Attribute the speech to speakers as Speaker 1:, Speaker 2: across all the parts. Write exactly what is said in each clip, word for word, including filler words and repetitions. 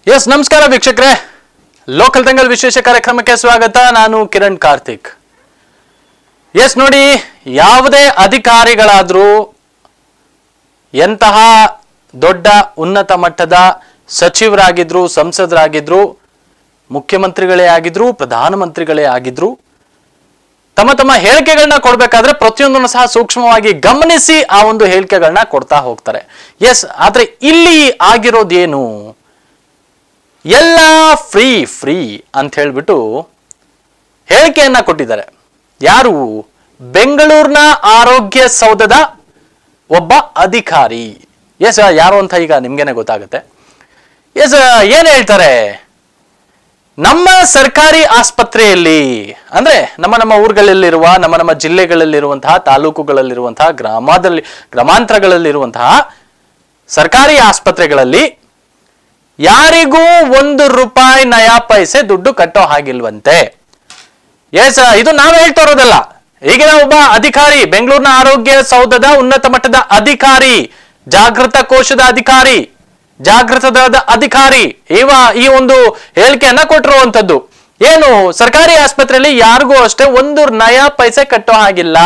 Speaker 1: S ನಮಸ್ಕಾರ ವೀಕ್ಷಕರೇ, local Dangal ವಿಶೇಷ ಕಾರ್ಯಕ್ರಮಕ್ಕೆ ಸ್ವಾಗತ. ನಾನು ಕಿರಣ್ ಕಾರ್ತಿಕ್. ಎಸ್ ನೋಡಿ, ಯಾವುದೇ ಅಧಿಕಾರಿಗಳಾದರೂ, ಎಂತಹ ದೊಡ್ಡ ಉನ್ನತ ಮಟ್ಟದ ಸಚಿವರಾಗಿದ್ರು, ಸಂಸದರಾಗಿದ್ರು, ಮುಖ್ಯಮಂತ್ರಿಗಳೇ ಆಗಿದ್ರು, ಪ್ರಧಾನಮಂತ್ರಿಗಳೇ ಆಗಿದ್ರು, ತಮ್ಮ ತಮ್ಮ ಹೇಳಿಕೆಗಳನ್ನ ಕೊಡ್ಬೇಕಾದ್ರೆ ಪ್ರತಿಯೊಂದನ್ನು ಸಹ ಸೂಕ್ಷ್ಮವಾಗಿ ಗಮನಿಸಿ ಆ ಒಂದು ಹೇಳಿಕೆಗಳನ್ನ ಕೊಡ್ತಾ ಹೋಗ್ತಾರೆ. ಎಸ್, ಆದ್ರೆ ಇಲ್ಲಿ ಆಗಿರೋದೇನು? ಎಲ್ಲ ಫ್ರೀ ಫ್ರೀ ಅಂತ ಹೇಳ್ಬಿಟ್ಟು ಹೇಳಿಕೆಯನ್ನ ಕೊಟ್ಟಿದ್ದಾರೆ. ಯಾರು? ಬೆಂಗಳೂರಿನ ಆರೋಗ್ಯ ಸೌಧದ ಒಬ್ಬ ಅಧಿಕಾರಿ. ಎಸ್, ಯಾರು ಅಂತ ಈಗ ನಿಮ್ಗೇನೆ ಗೊತ್ತಾಗುತ್ತೆ. ಎಸ್, ಏನ್ ಹೇಳ್ತಾರೆ? ನಮ್ಮ ಸರ್ಕಾರಿ ಆಸ್ಪತ್ರೆಯಲ್ಲಿ, ಅಂದ್ರೆ ನಮ್ಮ ನಮ್ಮ ಊರುಗಳಲ್ಲಿರುವ, ನಮ್ಮ ನಮ್ಮ ಜಿಲ್ಲೆಗಳಲ್ಲಿರುವಂತಹ, ತಾಲೂಕುಗಳಲ್ಲಿರುವಂತಹ, ಗ್ರಾಮದಲ್ಲಿ ಗ್ರಾಮಾಂತರಗಳಲ್ಲಿರುವಂತಹ ಸರ್ಕಾರಿ ಆಸ್ಪತ್ರೆಗಳಲ್ಲಿ ಯಾರಿಗೂ ಒಂದು ರೂಪಾಯಿ ನಯಾ ಪೈಸೆ ದುಡ್ಡು ಕಟ್ಟೋ ಹಾಗಿಲ್ವಂತೆ. ಎಸ್, ಇದು ನಾವು ಹೇಳ್ತಾ ಇರೋದಲ್ಲ. ಈಗಿನ ಒಬ್ಬ ಅಧಿಕಾರಿ, ಬೆಂಗಳೂರಿನ ಆರೋಗ್ಯ ಸೌಧದ ಉನ್ನತ ಮಟ್ಟದ ಅಧಿಕಾರಿ, ಜಾಗೃತ ಕೋಶದ ಅಧಿಕಾರಿ, ಜಾಗೃತದ ಅಧಿಕಾರಿ ಇವ ಈ ಒಂದು ಹೇಳಿಕೆಯನ್ನ ಕೊಟ್ಟಿರುವಂತದ್ದು. ಏನು? ಸರ್ಕಾರಿ ಆಸ್ಪತ್ರೆಯಲ್ಲಿ ಯಾರಿಗೂ ಅಷ್ಟೇ ಒಂದು ನಯಾ ಪೈಸೆ ಕಟ್ಟೋ ಹಾಗಿಲ್ಲ,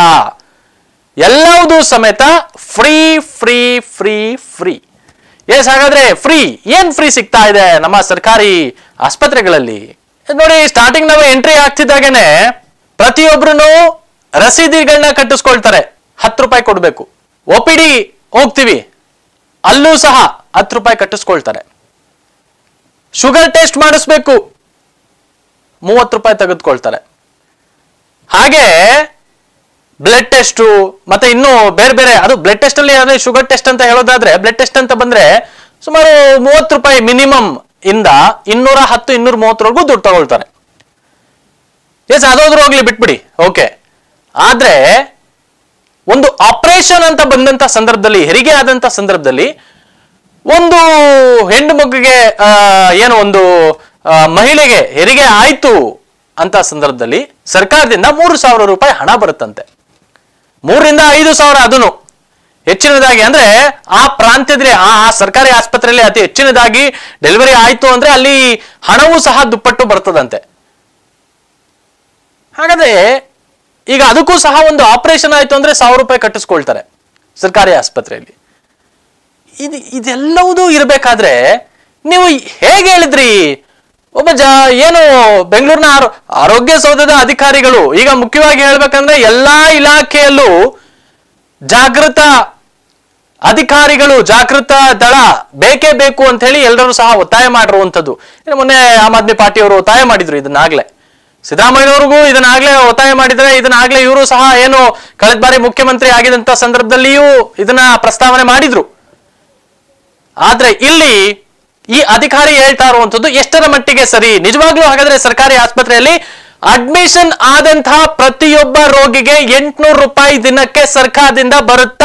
Speaker 1: ಎಲ್ಲವೂ ಸಮೇತ free free free free. Yes, ಹಾಗಾದ್ರೆ ಫ್ರೀ ಏನ್ ಫ್ರೀ ಸಿಗ್ತಾ ಇದೆ ನಮ್ಮ ಸರ್ಕಾರಿ ಆಸ್ಪತ್ರೆಗಳಲ್ಲಿ? ನೋಡಿ, ಸ್ಟಾರ್ಟಿಂಗ್ ನಾವು ಎಂಟ್ರಿ ಆಗ್ತಿದ್ದಾಗೇನೆ ಪ್ರತಿಯೊಬ್ರು ರಸೀದಿಗಳನ್ನ ಕಟ್ಟಿಸ್ಕೊಳ್ತಾರೆ. ಹತ್ತು ರೂಪಾಯಿ ಕೊಡ್ಬೇಕು. ಒ ಪಿ ಡಿ ಹೋಗ್ತೀವಿ, ಅಲ್ಲೂ ಸಹ ಹತ್ತು ರೂಪಾಯಿ ಕಟ್ಟಿಸ್ಕೊಳ್ತಾರೆ. ಶುಗರ್ ಟೆಸ್ಟ್ ಮಾಡಿಸ್ಬೇಕು, ಮೂವತ್ತು ರೂಪಾಯಿ ತೆಗೆದುಕೊಳ್ತಾರೆ. ಹಾಗೆ ಬ್ಲಡ್ ಟೆಸ್ಟ್, ಮತ್ತೆ ಇನ್ನು ಬೇರೆ ಬೇರೆ, ಅದು ಬ್ಲಡ್ ಟೆಸ್ಟ್ ಅಲ್ಲಿ ಅದೇ ಶುಗರ್ ಟೆಸ್ಟ್ ಅಂತ ಹೇಳೋದಾದ್ರೆ, ಬ್ಲಡ್ ಟೆಸ್ಟ್ ಅಂತ ಬಂದ್ರೆ ಸುಮಾರು ಮೂವತ್ತು ರೂಪಾಯಿ ಮಿನಿಮಮ್ ಇಂದ ಇನ್ನೂರ ಹತ್ತು ಇನ್ನೂರ ಮೂವತ್ತರವರೆಗೂ ದುಡ್ಡು ತಗೊಳ್ತಾರೆ. ಎಸ್, ಅದಾದ್ರೂ ಹೋಗ್ಲಿ, ಬಿಟ್ಬಿಡಿ, ಓಕೆ. ಆದ್ರೆ ಒಂದು ಆಪರೇಷನ್ ಅಂತ ಬಂದಂತ ಸಂದರ್ಭದಲ್ಲಿ, ಹೆರಿಗೆ ಆದಂತ ಸಂದರ್ಭದಲ್ಲಿ, ಒಂದು ಹೆಣ್ಣು ಮಗುಗೆ ಏನು ಒಂದು ಮಹಿಳೆಗೆ ಹೆರಿಗೆ ಆಯ್ತು ಅಂತ ಸಂದರ್ಭದಲ್ಲಿ ಸರ್ಕಾರದಿಂದ ಮೂರು ಸಾವಿರ ರೂಪಾಯಿ ಹಣ ಬರುತ್ತಂತೆ. ಮೂರರಿಂದ ಐದು ಸಾವಿರ, ಅದನ್ನು ಹೆಚ್ಚಿನದಾಗಿ ಅಂದ್ರೆ ಆ ಪ್ರಾಂತ್ಯದಲ್ಲಿ, ಆ ಸರ್ಕಾರಿ ಆಸ್ಪತ್ರೆಯಲ್ಲಿ ಅತಿ ಹೆಚ್ಚಿನದಾಗಿ ಡೆಲಿವರಿ ಆಯ್ತು ಅಂದ್ರೆ ಅಲ್ಲಿ ಹಣವೂ ಸಹ ದುಪ್ಪಟ್ಟು ಬರ್ತದಂತೆ. ಹಾಗಾದ್ರೆ ಈಗ ಅದಕ್ಕೂ ಸಹ ಒಂದು ಆಪರೇಷನ್ ಆಯ್ತು ಅಂದ್ರೆ ಸಾವಿರ ರೂಪಾಯಿ ಕಟ್ಟಿಸ್ಕೊಳ್ತಾರೆ ಸರ್ಕಾರಿ ಆಸ್ಪತ್ರೆಯಲ್ಲಿ. ಇದು ಇದೆಲ್ಲವೂ ಇರಬೇಕಾದ್ರೆ ನೀವು ಹೇಗೆ ಹೇಳಿದ್ರಿ? ಒಬ್ಬ ಜ ಏನು ಬೆಂಗಳೂರಿನ ಆರೋ ಆರೋಗ್ಯ ಸೌಧದ ಅಧಿಕಾರಿಗಳು, ಈಗ ಮುಖ್ಯವಾಗಿ ಹೇಳ್ಬೇಕಂದ್ರೆ ಎಲ್ಲಾ ಇಲಾಖೆಯಲ್ಲೂ ಜಾಗೃತ ಅಧಿಕಾರಿಗಳು, ಜಾಗೃತ ದಳ ಬೇಕೇ ಬೇಕು ಅಂತ ಹೇಳಿ ಎಲ್ಲರೂ ಸಹ ಒತ್ತಾಯ ಮಾಡಿರುವಂಥದ್ದು. ಮೊನ್ನೆ ಆಮ್ ಆದ್ಮಿ ಪಾರ್ಟಿಯವರು ಒತ್ತಾಯ ಮಾಡಿದ್ರು ಇದನ್ನಾಗ್ಲೇ. ಸಿದ್ದರಾಮಯ್ಯನವ್ರಿಗೂ ಇದನ್ನಾಗ್ಲೇ ಒತ್ತಾಯ ಮಾಡಿದ್ರೆ, ಇದನ್ನಾಗ್ಲೇ ಇವರು ಸಹ ಏನು ಕಳೆದ ಬಾರಿ ಮುಖ್ಯಮಂತ್ರಿ ಆಗಿದಂತ ಸಂದರ್ಭದಲ್ಲಿಯೂ ಇದನ್ನ ಪ್ರಸ್ತಾವನೆ ಮಾಡಿದ್ರು. ಆದ್ರೆ ಇಲ್ಲಿ ಈ ಅಧಿಕಾರಿ ಹೇಳ್ತಾ ಇರುವಂತದ್ದು ಎಷ್ಟರ ಮಟ್ಟಿಗೆ ಸರಿ? ನಿಜವಾಗ್ಲೂ ಹಾಗಾದ್ರೆ ಸರ್ಕಾರಿ ಆಸ್ಪತ್ರೆಯಲ್ಲಿ ಅಡ್ಮಿಷನ್ ಆದಂತಹ ಪ್ರತಿಯೊಬ್ಬ ರೋಗಿಗೆ ಎಂಟುನೂರು ರೂಪಾಯಿ ದಿನಕ್ಕೆ ಸರ್ಕಾರದಿಂದ ಬರುತ್ತಾ?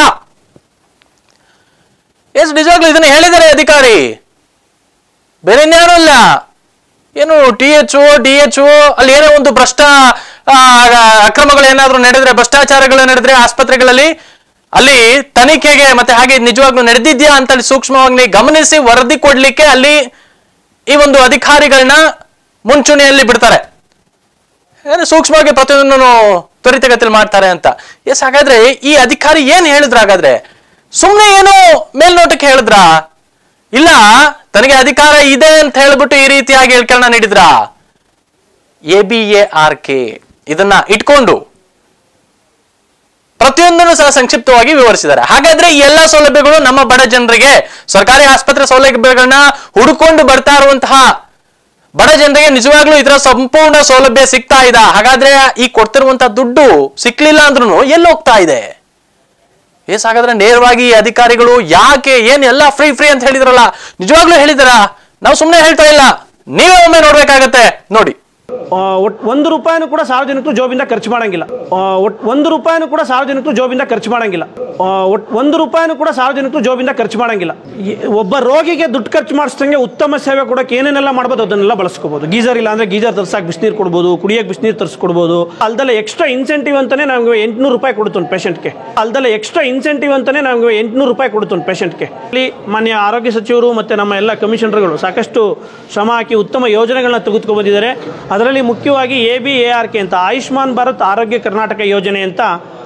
Speaker 1: ಎಸ್, ನಿಜವಾಗ್ಲೂ ಇದನ್ನ ಹೇಳಿದರೆ ಅಧಿಕಾರಿ, ಬೇರೆ ಇನ್ಯಾರು ಅಲ್ಲ. ಏನು T H O D H O ಅಲ್ಲಿ ಏನೋ ಒಂದು ಭ್ರಷ್ಟ ಅಕ್ರಮಗಳು ಏನಾದ್ರು ನಡೆದ್ರೆ, ಭ್ರಷ್ಟಾಚಾರಗಳು ನಡೆದ್ರೆ ಆಸ್ಪತ್ರೆಗಳಲ್ಲಿ, ಅಲ್ಲಿ ತನಿಖೆಗೆ ಮತ್ತೆ ಹಾಗೆ ನಿಜವಾಗ್ಲೂ ನಡೆದಿದ್ಯಾ ಅಂತ ಸೂಕ್ಷ್ಮವಾಗಿ ಗಮನಿಸಿ ವರದಿ ಕೊಡ್ಲಿಕ್ಕೆ ಅಲ್ಲಿ ಈ ಒಂದು ಅಧಿಕಾರಿಗಳನ್ನ ಮುಂಚೂಣಿಯಲ್ಲಿ ಬಿಡ್ತಾರೆ. ಸೂಕ್ಷ್ಮವಾಗಿ ಪ್ರತಿಯೊಂದನ್ನು ತ್ವರಿತಗತಿಯಲ್ಲಿ ಮಾಡ್ತಾರೆ ಅಂತ. ಎಸ್, ಹಾಗಾದ್ರೆ ಈ ಅಧಿಕಾರಿ ಏನ್ ಹೇಳಿದ್ರ? ಹಾಗಾದ್ರೆ ಸುಮ್ನೆ ಏನೋ ಮೇಲ್ನೋಟಕ್ಕೆ ಹೇಳಿದ್ರ? ಇಲ್ಲ, ತನಗೆ ಅಧಿಕಾರ ಇದೆ ಅಂತ ಹೇಳ್ಬಿಟ್ಟು ಈ ರೀತಿಯಾಗಿ ಹೇಳಿಕೆಗಳನ್ನ ನೀಡಿದ್ರ? A B A R K ಇದನ್ನ ಇಟ್ಕೊಂಡು ಪ್ರತಿಯೊಂದನ್ನು ಸಹ ಸಂಕ್ಷಿಪ್ತವಾಗಿ ವಿವರಿಸಿದ್ದಾರೆ. ಹಾಗಾದ್ರೆ ಈ ಎಲ್ಲಾ ಸೌಲಭ್ಯಗಳು ನಮ್ಮ ಬಡ ಜನರಿಗೆ, ಸರ್ಕಾರಿ ಆಸ್ಪತ್ರೆ ಸೌಲಭ್ಯಗಳನ್ನ ಹುಡುಕೊಂಡು ಬರ್ತಾ ಇರುವಂತಹ ಬಡ ಜನರಿಗೆ ನಿಜವಾಗ್ಲೂ ಇದರ ಸಂಪೂರ್ಣ ಸೌಲಭ್ಯ ಸಿಗ್ತಾ ಇದೆ? ಹಾಗಾದ್ರೆ ಈ ಕೊಡ್ತಿರುವಂತಹ ದುಡ್ಡು ಸಿಕ್ಲಿಲ್ಲ ಅಂದ್ರೂ ಎಲ್ಲಿ ಹೋಗ್ತಾ ಇದೆ? ಎಸ್, ಹಾಗಾದ್ರೆ ನೇರವಾಗಿ ಈ ಅಧಿಕಾರಿಗಳು ಯಾಕೆ ಏನ್ ಎಲ್ಲ ಫ್ರೀ ಫ್ರೀ ಅಂತ ಹೇಳಿದ್ರಲ್ಲ, ನಿಜವಾಗ್ಲೂ ಹೇಳಿದಾರ? ನಾವು ಸುಮ್ಮನೆ ಹೇಳ್ತಾ ಇಲ್ಲ, ನೀವೇ ಒಮ್ಮೆ ನೋಡ್ಬೇಕಾಗತ್ತೆ. ನೋಡಿ,
Speaker 2: ಒಂದು ರೂಪಾಯಿನೂ ಕೂಡ ಸಾರ್ವಜನಿಕರು ಜೋಬಿಂದ ಖರ್ಚು ಮಾಡಂಗಿಲ್ಲ. ಒಂದು ರೂಪಾಯಿನೂ ಕೂಡ ಸಾರ್ವಜನಿಕರು ಜೋಬಿಂದ ಖರ್ಚು ಮಾಡಂಗಿಲ್ಲ. ಒಂದು ರೂಪಾಯಿನೂ ಕೂಡ ಸಾರ್ವಜನಿಕರು ಜೋಬಿಂದ ಖರ್ಚು ಮಾಡಂಗಿಲ್ಲ. ಒಬ್ಬ ರೋಗಿಗೆ ದುಡ್ಡು ಖರ್ಚು ಮಾಡಿಸ್ದಂಗೆ ಉತ್ತಮ ಸೇವೆ ಕೊಡೋಕೆ ಏನೇನೆಲ್ಲ ಮಾಡ್ಬೋದು ಅದನ್ನೆಲ್ಲ ಬಳಸ್ಕೋಬಹುದು. ಗೀಜರ್ ಇಲ್ಲ ಅಂದ್ರೆ ಗೀಜರ್ ತರ್ಸಾಕ್ ಬಿಸಿನೀರು ಕೊಡ್ಬೋದು, ಕುಡಿಯಕ್ಕೆ ಬಿಸಿನೀರು ತರಿಸ್ಕೊಡ್ಬೋದು. ಅಲ್ದಲ್ಲ ಎಕ್ಸ್ಟ್ರಾ ಇನ್ಸೆಂಟಿವ್ ಅಂತಾನೆ ನಮಗೆ ಎಂಟುನೂರು ರೂಪಾಯಿ ಕೊಡುತ್ತೆ ಒಂದು ಪೇಷಂಟ್ಗೆ. ಅಲ್ದಲ್ಲ ಎಕ್ಸ್ಟ್ರಾ ಇನ್ಸೆಂಟಿವ್ ಅಂತಾನೆ ನಮಗೆ ಎಂಟುನೂರು ರೂಪಾಯಿ ಕೊಡುತ್ತೆ ಒಂದು ಪೇಷಂಟ್ಗೆ. ಇಲ್ಲಿ ಮಾನ್ಯ ಆರೋಗ್ಯ ಸಚಿವರು ಮತ್ತು ನಮ್ಮ ಎಲ್ಲ ಕಮಿಷನರ್ಗಳು ಸಾಕಷ್ಟು ಶ್ರಮ ಹಾಕಿ ಉತ್ತಮ ಯೋಜನೆಗಳನ್ನ ತೆಗೆದುಕೊಂಡು ಬಂದಿದ್ದಾರೆ. ಅದರಲ್ಲಿ ಮುಖ್ಯವಾಗಿ A B A R K ಅಂತ ಆಯುಷ್ಮಾನ್ ಭಾರತ್ ಆರೋಗ್ಯ ಕರ್ನಾಟಕ ಯೋಜನೆ ಅಂತ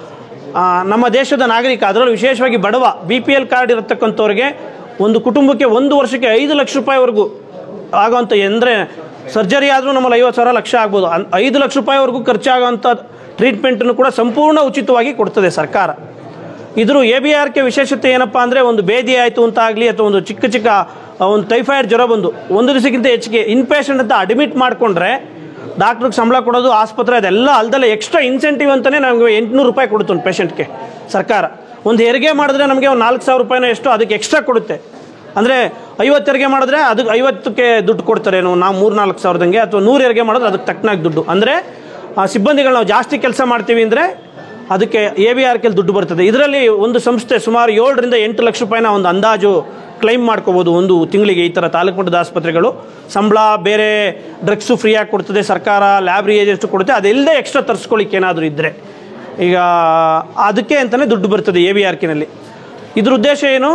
Speaker 2: ನಮ್ಮ ದೇಶದ ನಾಗರಿಕ, ಅದರಲ್ಲೂ ವಿಶೇಷವಾಗಿ ಬಡವ ಬಿ ಪಿ ಎಲ್ ಕಾರ್ಡ್ ಇರತಕ್ಕಂಥವ್ರಿಗೆ ಒಂದು ಕುಟುಂಬಕ್ಕೆ ಒಂದು ವರ್ಷಕ್ಕೆ ಐದು ಲಕ್ಷ ರೂಪಾಯಿವರೆಗೂ ಆಗೋವಂಥ, ಅಂದರೆ ಸರ್ಜರಿ ಆದರೂ ನಮ್ಮಲ್ಲಿ ಐವತ್ತು ಸಾವಿರ ಲಕ್ಷ ಆಗ್ಬೋದು, ಐದು ಲಕ್ಷ ರೂಪಾಯಿವರೆಗೂ ಖರ್ಚಾಗೋವಂಥ ಟ್ರೀಟ್ಮೆಂಟನ್ನು ಕೂಡ ಸಂಪೂರ್ಣ ಉಚಿತವಾಗಿ ಕೊಡ್ತದೆ ಸರ್ಕಾರ. ಇದ್ರ ಎ ಬಿ ಆರ್ ಕೆ ವಿಶೇಷತೆ ಏನಪ್ಪ ಅಂದರೆ, ಒಂದು ಬೇದಿ ಆಯಿತು ಅಂತ ಆಗಲಿ ಅಥವಾ ಒಂದು ಚಿಕ್ಕ ಚಿಕ್ಕ ಒಂದು ಟೈಫಾಯ್ಡ್ ಜ್ವರ ಬಂದು ಒಂದು ದಿವಸಕ್ಕಿಂತ ಹೆಚ್ಚಿಗೆ ಇನ್ಪೇಷಂಟ್ ಅಂತ ಅಡ್ಮಿಟ್ ಮಾಡಿಕೊಂಡ್ರೆ ಡಾಕ್ಟ್ರಿಗೆ ಸಂಬಳ ಕೊಡೋದು, ಆಸ್ಪತ್ರೆ ಅದೆಲ್ಲ ಅಲ್ದಲ್ಲ ಎಕ್ಸ್ಟ್ರಾ ಇನ್ಸೆಂಟಿವ್ ಅಂತಲೇ ನಮಗೆ ಎಂಟುನೂರು ರೂಪಾಯಿ ಕೊಡುತ್ತೆ ಒಂದು ಪೇಷಂಟ್ಗೆ ಸರ್ಕಾರ. ಒಂದು ಹೆರಿಗೆ ಮಾಡಿದ್ರೆ ನಮಗೆ ಒಂದು ನಾಲ್ಕು ಸಾವಿರ ರೂಪಾಯಿನೋ ಎಷ್ಟು ಅದಕ್ಕೆ ಎಕ್ಸ್ಟ್ರಾ ಕೊಡುತ್ತೆ. ಅಂದರೆ ಐವತ್ತು ಹೆರಿಗೆ ಮಾಡಿದ್ರೆ ಅದಕ್ಕೆ ಐವತ್ತಕ್ಕೆ ದುಡ್ಡು ಕೊಡ್ತಾರೇನು ನಾವು ಮೂರು ನಾಲ್ಕು ಸಾವಿರದಂಗೆ, ಅಥವಾ ನೂರು ಹೆರಿಗೆ ಮಾಡಿದ್ರೆ ಅದಕ್ಕೆ ತಕ್ಕನಾಗಿ ದುಡ್ಡು. ಅಂದರೆ ಆ ಸಿಬ್ಬಂದಿಗಳು ನಾವು ಜಾಸ್ತಿ ಕೆಲಸ ಮಾಡ್ತೀವಿ ಅಂದರೆ ಅದಕ್ಕೆ ಎ ಬಿ ಆರ್ ಕೆಲ್ ದುಡ್ಡು ಬರ್ತದೆ. ಇದರಲ್ಲಿ ಒಂದು ಸಂಸ್ಥೆ ಸುಮಾರು ಏಳರಿಂದ ಎಂಟು ಲಕ್ಷ ರೂಪಾಯಿನ ಒಂದು ಅಂದಾಜು ಕ್ಲೈಮ್ ಮಾಡ್ಕೋಬೋದು ಒಂದು ತಿಂಗಳಿಗೆ. ಈ ಥರ ತಾಲೂಕು ಮಟ್ಟದ ಆಸ್ಪತ್ರೆಗಳು ಸಂಬಳ ಬೇರೆ ಡ್ರಗ್ಸು ಫ್ರೀಯಾಗಿ ಕೊಡ್ತದೆ ಸರ್ಕಾರ, ಲ್ಯಾಬ್ ರಿಯೇಜೆನ್ಸು ಕೊಡುತ್ತೆ. ಅದೆಲ್ಲದೆ ಎಕ್ಸ್ಟ್ರಾ ತರಿಸ್ಕೊಳ್ಳಿಕ್ಕೆ ಏನಾದರೂ ಇದ್ದರೆ ಈಗ ಅದಕ್ಕೆ ಅಂತಲೇ ದುಡ್ಡು ಬರ್ತದೆ ಎ ಬಿ ಆರ್ ಕೆನಲ್ಲಿ. ಇದ್ರ ಉದ್ದೇಶ ಏನು,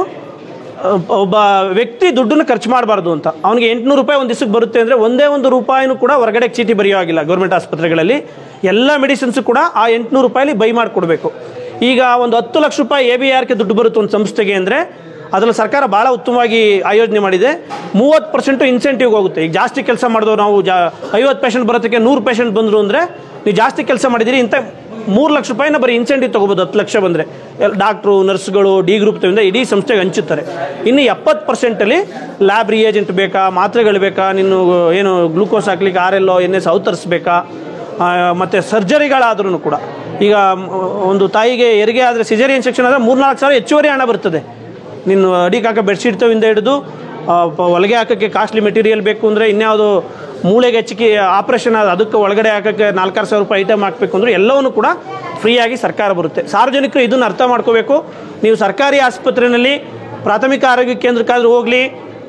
Speaker 2: ಒಬ್ಬ ವ್ಯಕ್ತಿ ದುಡ್ಡನ್ನು ಖರ್ಚು ಮಾಡಬಾರ್ದು ಅಂತ. ಅವನಿಗೆ ಎಂಟುನೂರು ರೂಪಾಯಿ ಒಂದು ದಿವಸಕ್ಕೆ ಬರುತ್ತೆ ಅಂದರೆ ಒಂದೇ ಒಂದು ರೂಪಾಯಿನೂ ಕೂಡ ಹೊರಗಡೆ ಚೀಟಿ ಬರೆಯೋ ಆಗಿಲ್ಲ. ಗೌರ್ಮೆಂಟ್ ಆಸ್ಪತ್ರೆಗಳಲ್ಲಿ ಎಲ್ಲ ಮೆಡಿಸಿನ್ಸು ಕೂಡ ಆ ಎಂಟುನೂರು ರೂಪಾಯಲ್ಲಿ ಬೈ ಮಾಡಿಕೊಡ್ಬೇಕು. ಈಗ ಒಂದು ಹತ್ತು ಲಕ್ಷ ರೂಪಾಯಿ ಎ ಬಿ ಆರ್ ಕೆ ದುಡ್ಡು ಬರುತ್ತೆ ಒಂದು ಸಂಸ್ಥೆಗೆ ಅಂದರೆ ಅದರಲ್ಲಿ ಸರ್ಕಾರ ಭಾಳ ಉತ್ತಮವಾಗಿ ಆಯೋಜನೆ ಮಾಡಿದೆ. ಮೂವತ್ತು ಪರ್ಸೆಂಟು ಇನ್ಸೆಂಟಿವ್ಗೆ ಹೋಗುತ್ತೆ. ಈಗ ಜಾಸ್ತಿ ಕೆಲಸ ಮಾಡಿದವು ನಾವು ಜಾ ಐವತ್ತು ಪೇಷಂಟ್ ಬರೋದಕ್ಕೆ ನೂರು ಪೇಷಂಟ್ ಬಂದರು ಅಂದರೆ ನೀವು ಜಾಸ್ತಿ ಕೆಲಸ ಮಾಡಿದ್ದೀರಿ ಇಂಥ ಮೂರು ಲಕ್ಷ ರೂಪಾಯಿನ ಬರೀ ಇನ್ಸೆಂಟಿವ್ ತೊಗೋಬೋದು. ಹತ್ತು ಲಕ್ಷ ಬಂದರೆ ಡಾಕ್ಟ್ರು, ನರ್ಸ್ಗಳು, ಡಿ ಗ್ರೂಪ್ ತಗೊಂಡ ಇಡೀ ಸಂಸ್ಥೆಗೆ ಹಂಚುತ್ತಾರೆ. ಇನ್ನು ಎಪ್ಪತ್ತು ಪರ್ಸೆಂಟಲ್ಲಿ ಲ್ಯಾಬ್ ರಿಯೇಜೆಂಟ್ ಬೇಕಾ, ಮಾತ್ರೆಗಳು ಬೇಕಾ, ನೀನು ಏನು ಗ್ಲೂಕೋಸ್ ಹಾಕ್ಲಿಕ್ಕೆ ಆರ್ ಎಲ್ ಎನ್ ಎಸ್ ಅವತರಿಸ್ಬೇಕಾ, ಮತ್ತು ಸರ್ಜರಿಗಳಾದ್ರೂ ಕೂಡ ಈಗ ಒಂದು ತಾಯಿಗೆ ಹೆರಿಗೆ ಆದರೆ ಸಿಜೇರಿಯನ್ ಸೆಕ್ಷನ್ ಆದರೆ ಮೂರು ನಾಲ್ಕು ಸಾವಿರ ಹೆಚ್ಚುವರಿ ಹಣ ಬರ್ತದೆ. ನೀನು ಅಡಿಗೆ ಹಾಕೋ ಬೆಡ್ಶೀಟ್ ತವಿಂದ ಹಿಡಿದು ಹೊಲಿಗೆ ಹಾಕೋಕ್ಕೆ ಕಾಸ್ಟ್ಲಿ ಮೆಟೀರಿಯಲ್ ಬೇಕು ಅಂದರೆ, ಇನ್ಯಾವುದು ಮೂಳೆಗೆ ಹೆಚ್ಚಿಗೆ ಆಪ್ರೇಷನ್ ಅದಕ್ಕೆ ಒಳಗಡೆ ಹಾಕೋಕ್ಕೆ ನಾಲ್ಕಾರು ಸಾವಿರ ರೂಪಾಯಿ ಐಟಮ್ ಹಾಕಬೇಕು ಅಂದರೆ ಎಲ್ಲವನ್ನೂ ಕೂಡ ಫ್ರೀಯಾಗಿ ಸರ್ಕಾರ ಬರುತ್ತೆ. ಸಾರ್ವಜನಿಕರು ಇದನ್ನು ಅರ್ಥ ಮಾಡ್ಕೋಬೇಕು. ನೀವು ಸರ್ಕಾರಿ ಆಸ್ಪತ್ರೆಯಲ್ಲಿ ಪ್ರಾಥಮಿಕ ಆರೋಗ್ಯ ಕೇಂದ್ರಕ್ಕಾದರೂ ಹೋಗಲಿ,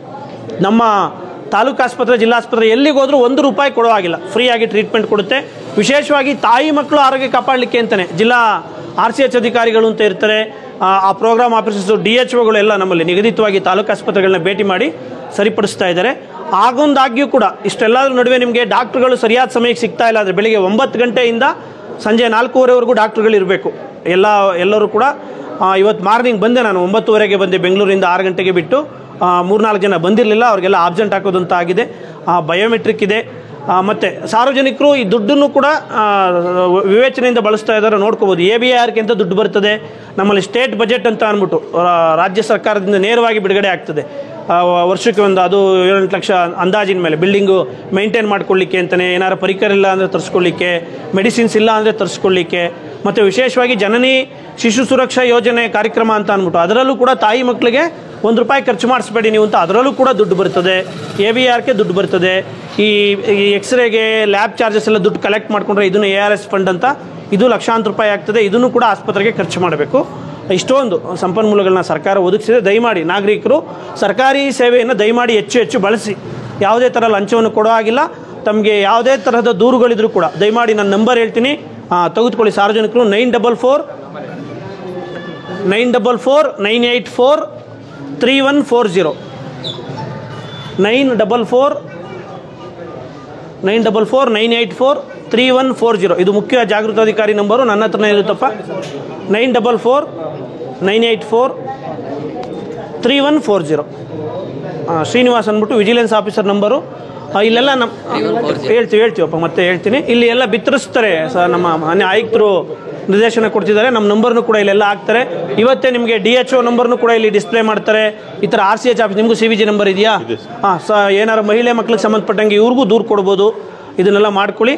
Speaker 2: ನಮ್ಮ ತಾಲೂಕು ಆಸ್ಪತ್ರೆ, ಜಿಲ್ಲಾಸ್ಪತ್ರೆ ಎಲ್ಲಿಗೆ ಹೋದರೂ ಒಂದು ರೂಪಾಯಿ ಕೊಡೋ ಆಗಿಲ್ಲ, ಫ್ರೀಯಾಗಿ ಟ್ರೀಟ್ಮೆಂಟ್ ಕೊಡುತ್ತೆ. ವಿಶೇಷವಾಗಿ ತಾಯಿ ಮಕ್ಕಳು ಆರೋಗ್ಯ ಕಾಪಾಡಲಿಕ್ಕೆ ಅಂತಲೇ ಜಿಲ್ಲಾ ಆರ್ ಸಿ ಎಚ್ ಅಧಿಕಾರಿಗಳು ಅಂತ ಇರ್ತಾರೆ, ಆ ಪ್ರೋಗ್ರಾಮ್ ಆಫೀಸರ್ಸು, ಡಿ ಎಚ್ ಒಗಳು ಎಲ್ಲ ನಮ್ಮಲ್ಲಿ ನಿಗದಿತವಾಗಿ ತಾಲೂಕು ಆಸ್ಪತ್ರೆಗಳನ್ನ ಭೇಟಿ ಮಾಡಿ ಸರಿಪಡಿಸ್ತಾ ಇದ್ದಾರೆ. ಆಗೊಂದಾಗ್ಯೂ ಕೂಡ ಇಷ್ಟೆಲ್ಲದರ ನಡುವೆ ನಿಮಗೆ ಡಾಕ್ಟ್ರುಗಳು ಸರಿಯಾದ ಸಮಯಕ್ಕೆ ಸಿಗ್ತಾ ಇಲ್ಲ ಅಂದರೆ ಬೆಳಿಗ್ಗೆ ಒಂಬತ್ತು ಗಂಟೆಯಿಂದ ಸಂಜೆ ನಾಲ್ಕೂವರೆವರೆಗೂ ಡಾಕ್ಟ್ರುಗಳು ಇರಬೇಕು. ಎಲ್ಲ ಎಲ್ಲರೂ ಕೂಡ ಇವತ್ತು ಮಾರ್ನಿಂಗ್ ಬಂದೆ, ನಾನು ಒಂಬತ್ತುವರೆಗೆ ಬಂದೆ ಬೆಂಗಳೂರಿಂದ, ಆರು ಗಂಟೆಗೆ ಬಿಟ್ಟು ಮೂರ್ನಾಲ್ಕು ಜನ ಬಂದಿರಲಿಲ್ಲ, ಅವ್ರಿಗೆಲ್ಲ ಆಬ್ಸೆಂಟ್ ಹಾಕೋದಂತ ಆಗಿದೆ. ಬಯೋಮೆಟ್ರಿಕ್ ಇದೆ. ಮತ್ತು ಸಾರ್ವಜನಿಕರು ಈ ದುಡ್ಡನ್ನು ಕೂಡ ವಿವೇಚನೆಯಿಂದ ಬಳಸ್ತಾ ಇದ್ದಾರೆ, ನೋಡ್ಕೋಬೋದು. ಎ ಬಿ ಆರ್ ಕೆ ಅಂತ ದುಡ್ಡು ಬರ್ತದೆ ನಮ್ಮಲ್ಲಿ, ಸ್ಟೇಟ್ ಬಜೆಟ್ ಅಂತ ಅಂದ್ಬಿಟ್ಟು ರಾಜ್ಯ ಸರ್ಕಾರದಿಂದ ನೇರವಾಗಿ ಬಿಡುಗಡೆ ಆಗ್ತದೆ ವರ್ಷಕ್ಕೆ ಒಂದು, ಅದು ಏಳೆಂಟು ಲಕ್ಷ ಅಂದಾಜಿನ ಮೇಲೆ. ಬಿಲ್ಡಿಂಗು ಮೇಂಟೈನ್ ಮಾಡ್ಕೊಳ್ಳಿಕ್ಕೆ ಅಂತಲೇ, ಏನಾರು ಪರಿಕರ ಇಲ್ಲ ಅಂದರೆ ತರಿಸ್ಕೊಳ್ಳಿಕ್ಕೆ, ಮೆಡಿಸಿನ್ಸ್ ಇಲ್ಲ ಅಂದರೆ ತರಿಸ್ಕೊಳ್ಳಿಕ್ಕೆ, ಮತ್ತು ವಿಶೇಷವಾಗಿ ಜನನಿ ಶಿಶು ಸುರಕ್ಷಾ ಯೋಜನೆ ಕಾರ್ಯಕ್ರಮ ಅಂತ ಅಂದ್ಬಿಟ್ಟು ಅದರಲ್ಲೂ ಕೂಡ ತಾಯಿ ಮಕ್ಕಳಿಗೆ ಒಂದು ರೂಪಾಯಿ ಖರ್ಚು ಮಾಡಿಸ್ಬೇಡಿ ನೀವು ಅಂತ ಅದರಲ್ಲೂ ಕೂಡ ದುಡ್ಡು ಬರ್ತದೆ. ಎ ಬಿ ಆರ್ ಕೆ ದುಡ್ಡು ಬರ್ತದೆ. ಈ ಎಕ್ಸ್ರೇಗೆ ಲ್ಯಾಬ್ ಚಾರ್ಜಸ್ ಎಲ್ಲ ದುಡ್ಡು ಕಲೆಕ್ಟ್ ಮಾಡಿಕೊಂಡ್ರೆ ಇದನ್ನು ಎ ಆರ್ ಎಸ್ ಫಂಡ್ ಅಂತ, ಇದು ಲಕ್ಷಾಂತರ ರೂಪಾಯಿ ಆಗ್ತದೆ. ಇದನ್ನು ಕೂಡ ಆಸ್ಪತ್ರೆಗೆ ಖರ್ಚು ಮಾಡಬೇಕು. ಇಷ್ಟೊಂದು ಸಂಪನ್ಮೂಲಗಳನ್ನ ಸರ್ಕಾರ ಒದಗಿಸಿದೆ. ದಯಮಾಡಿ ನಾಗರಿಕರು ಸರ್ಕಾರಿ ಸೇವೆಯನ್ನು ದಯಮಾಡಿ ಹೆಚ್ಚು ಹೆಚ್ಚು ಬಳಸಿ. ಯಾವುದೇ ಥರ ಲಂಚವನ್ನು ಕೊಡೋ ಆಗಿಲ್ಲ. ತಮಗೆ ಯಾವುದೇ ತರಹದ ದೂರುಗಳಿದ್ರೂ ಕೂಡ ದಯಮಾಡಿ ನನ್ನ ನಂಬರ್ ಹೇಳ್ತೀನಿ, ತೆಗೆದುಕೊಳ್ಳಿ ಸಾರ್ವಜನಿಕರು. Nine double four nine double four nine eight four three one four zero nine double four nine double four nine eight four three one four zero ಇದು ಮುಖ್ಯ ಜಾಗೃತಾಧಿಕಾರಿ ನಂಬರು, ನನ್ನ ಹತ್ರನೇ ಇರುತ್ತಪ್ಪ. Nine double four nine eight four three one four zero Srinivas ಅಂದ್ಬಿಟ್ಟು vigilance officer number. ಇಲ್ಲೆಲ್ಲ ನಮ್ಮ ಹೇಳ್ತೀವಿ ಹೇಳ್ತೀವಪ್ಪ ಮತ್ತೆ ಹೇಳ್ತೀನಿ. ಇಲ್ಲಿ ಎಲ್ಲ ಬಿತ್ತರಿಸ್ತಾರೆ ಸರ್, ನಮ್ಮ ಮಾನ್ಯ ಆಯುಕ್ತರು ನಿರ್ದೇಶನ ಕೊಡ್ತಿದ್ದಾರೆ. ನಮ್ಮ ನಂಬರ್ನು ಕೂಡ ಇಲ್ಲೆಲ್ಲ ಹಾಕ್ತಾರೆ. ಇವತ್ತೇ ನಿಮಗೆ ಡಿ ಎಚ್ ಒ ನಂಬರ್ನು ಕೂಡ ಇಲ್ಲಿ ಡಿಸ್ಪ್ಲೇ ಮಾಡ್ತಾರೆ. ಈ ಥರ ಆರ್ ಸಿ ಎಚ್ ಆಫೀಸ್, ನಿಮಗೂ ಸಿ ವಿ ಜಿ ನಂಬರ್ ಇದೆಯಾ? ಹಾಂ, ಸ ಏನಾರು ಮಹಿಳೆ ಮಕ್ಳಿಗೆ ಸಂಬಂಧಪಟ್ಟಂಗೆ ಇವ್ರಿಗೂ ದೂರು ಕೊಡ್ಬೋದು. ಇದನ್ನೆಲ್ಲ ಮಾಡ್ಕೊಳ್ಳಿ.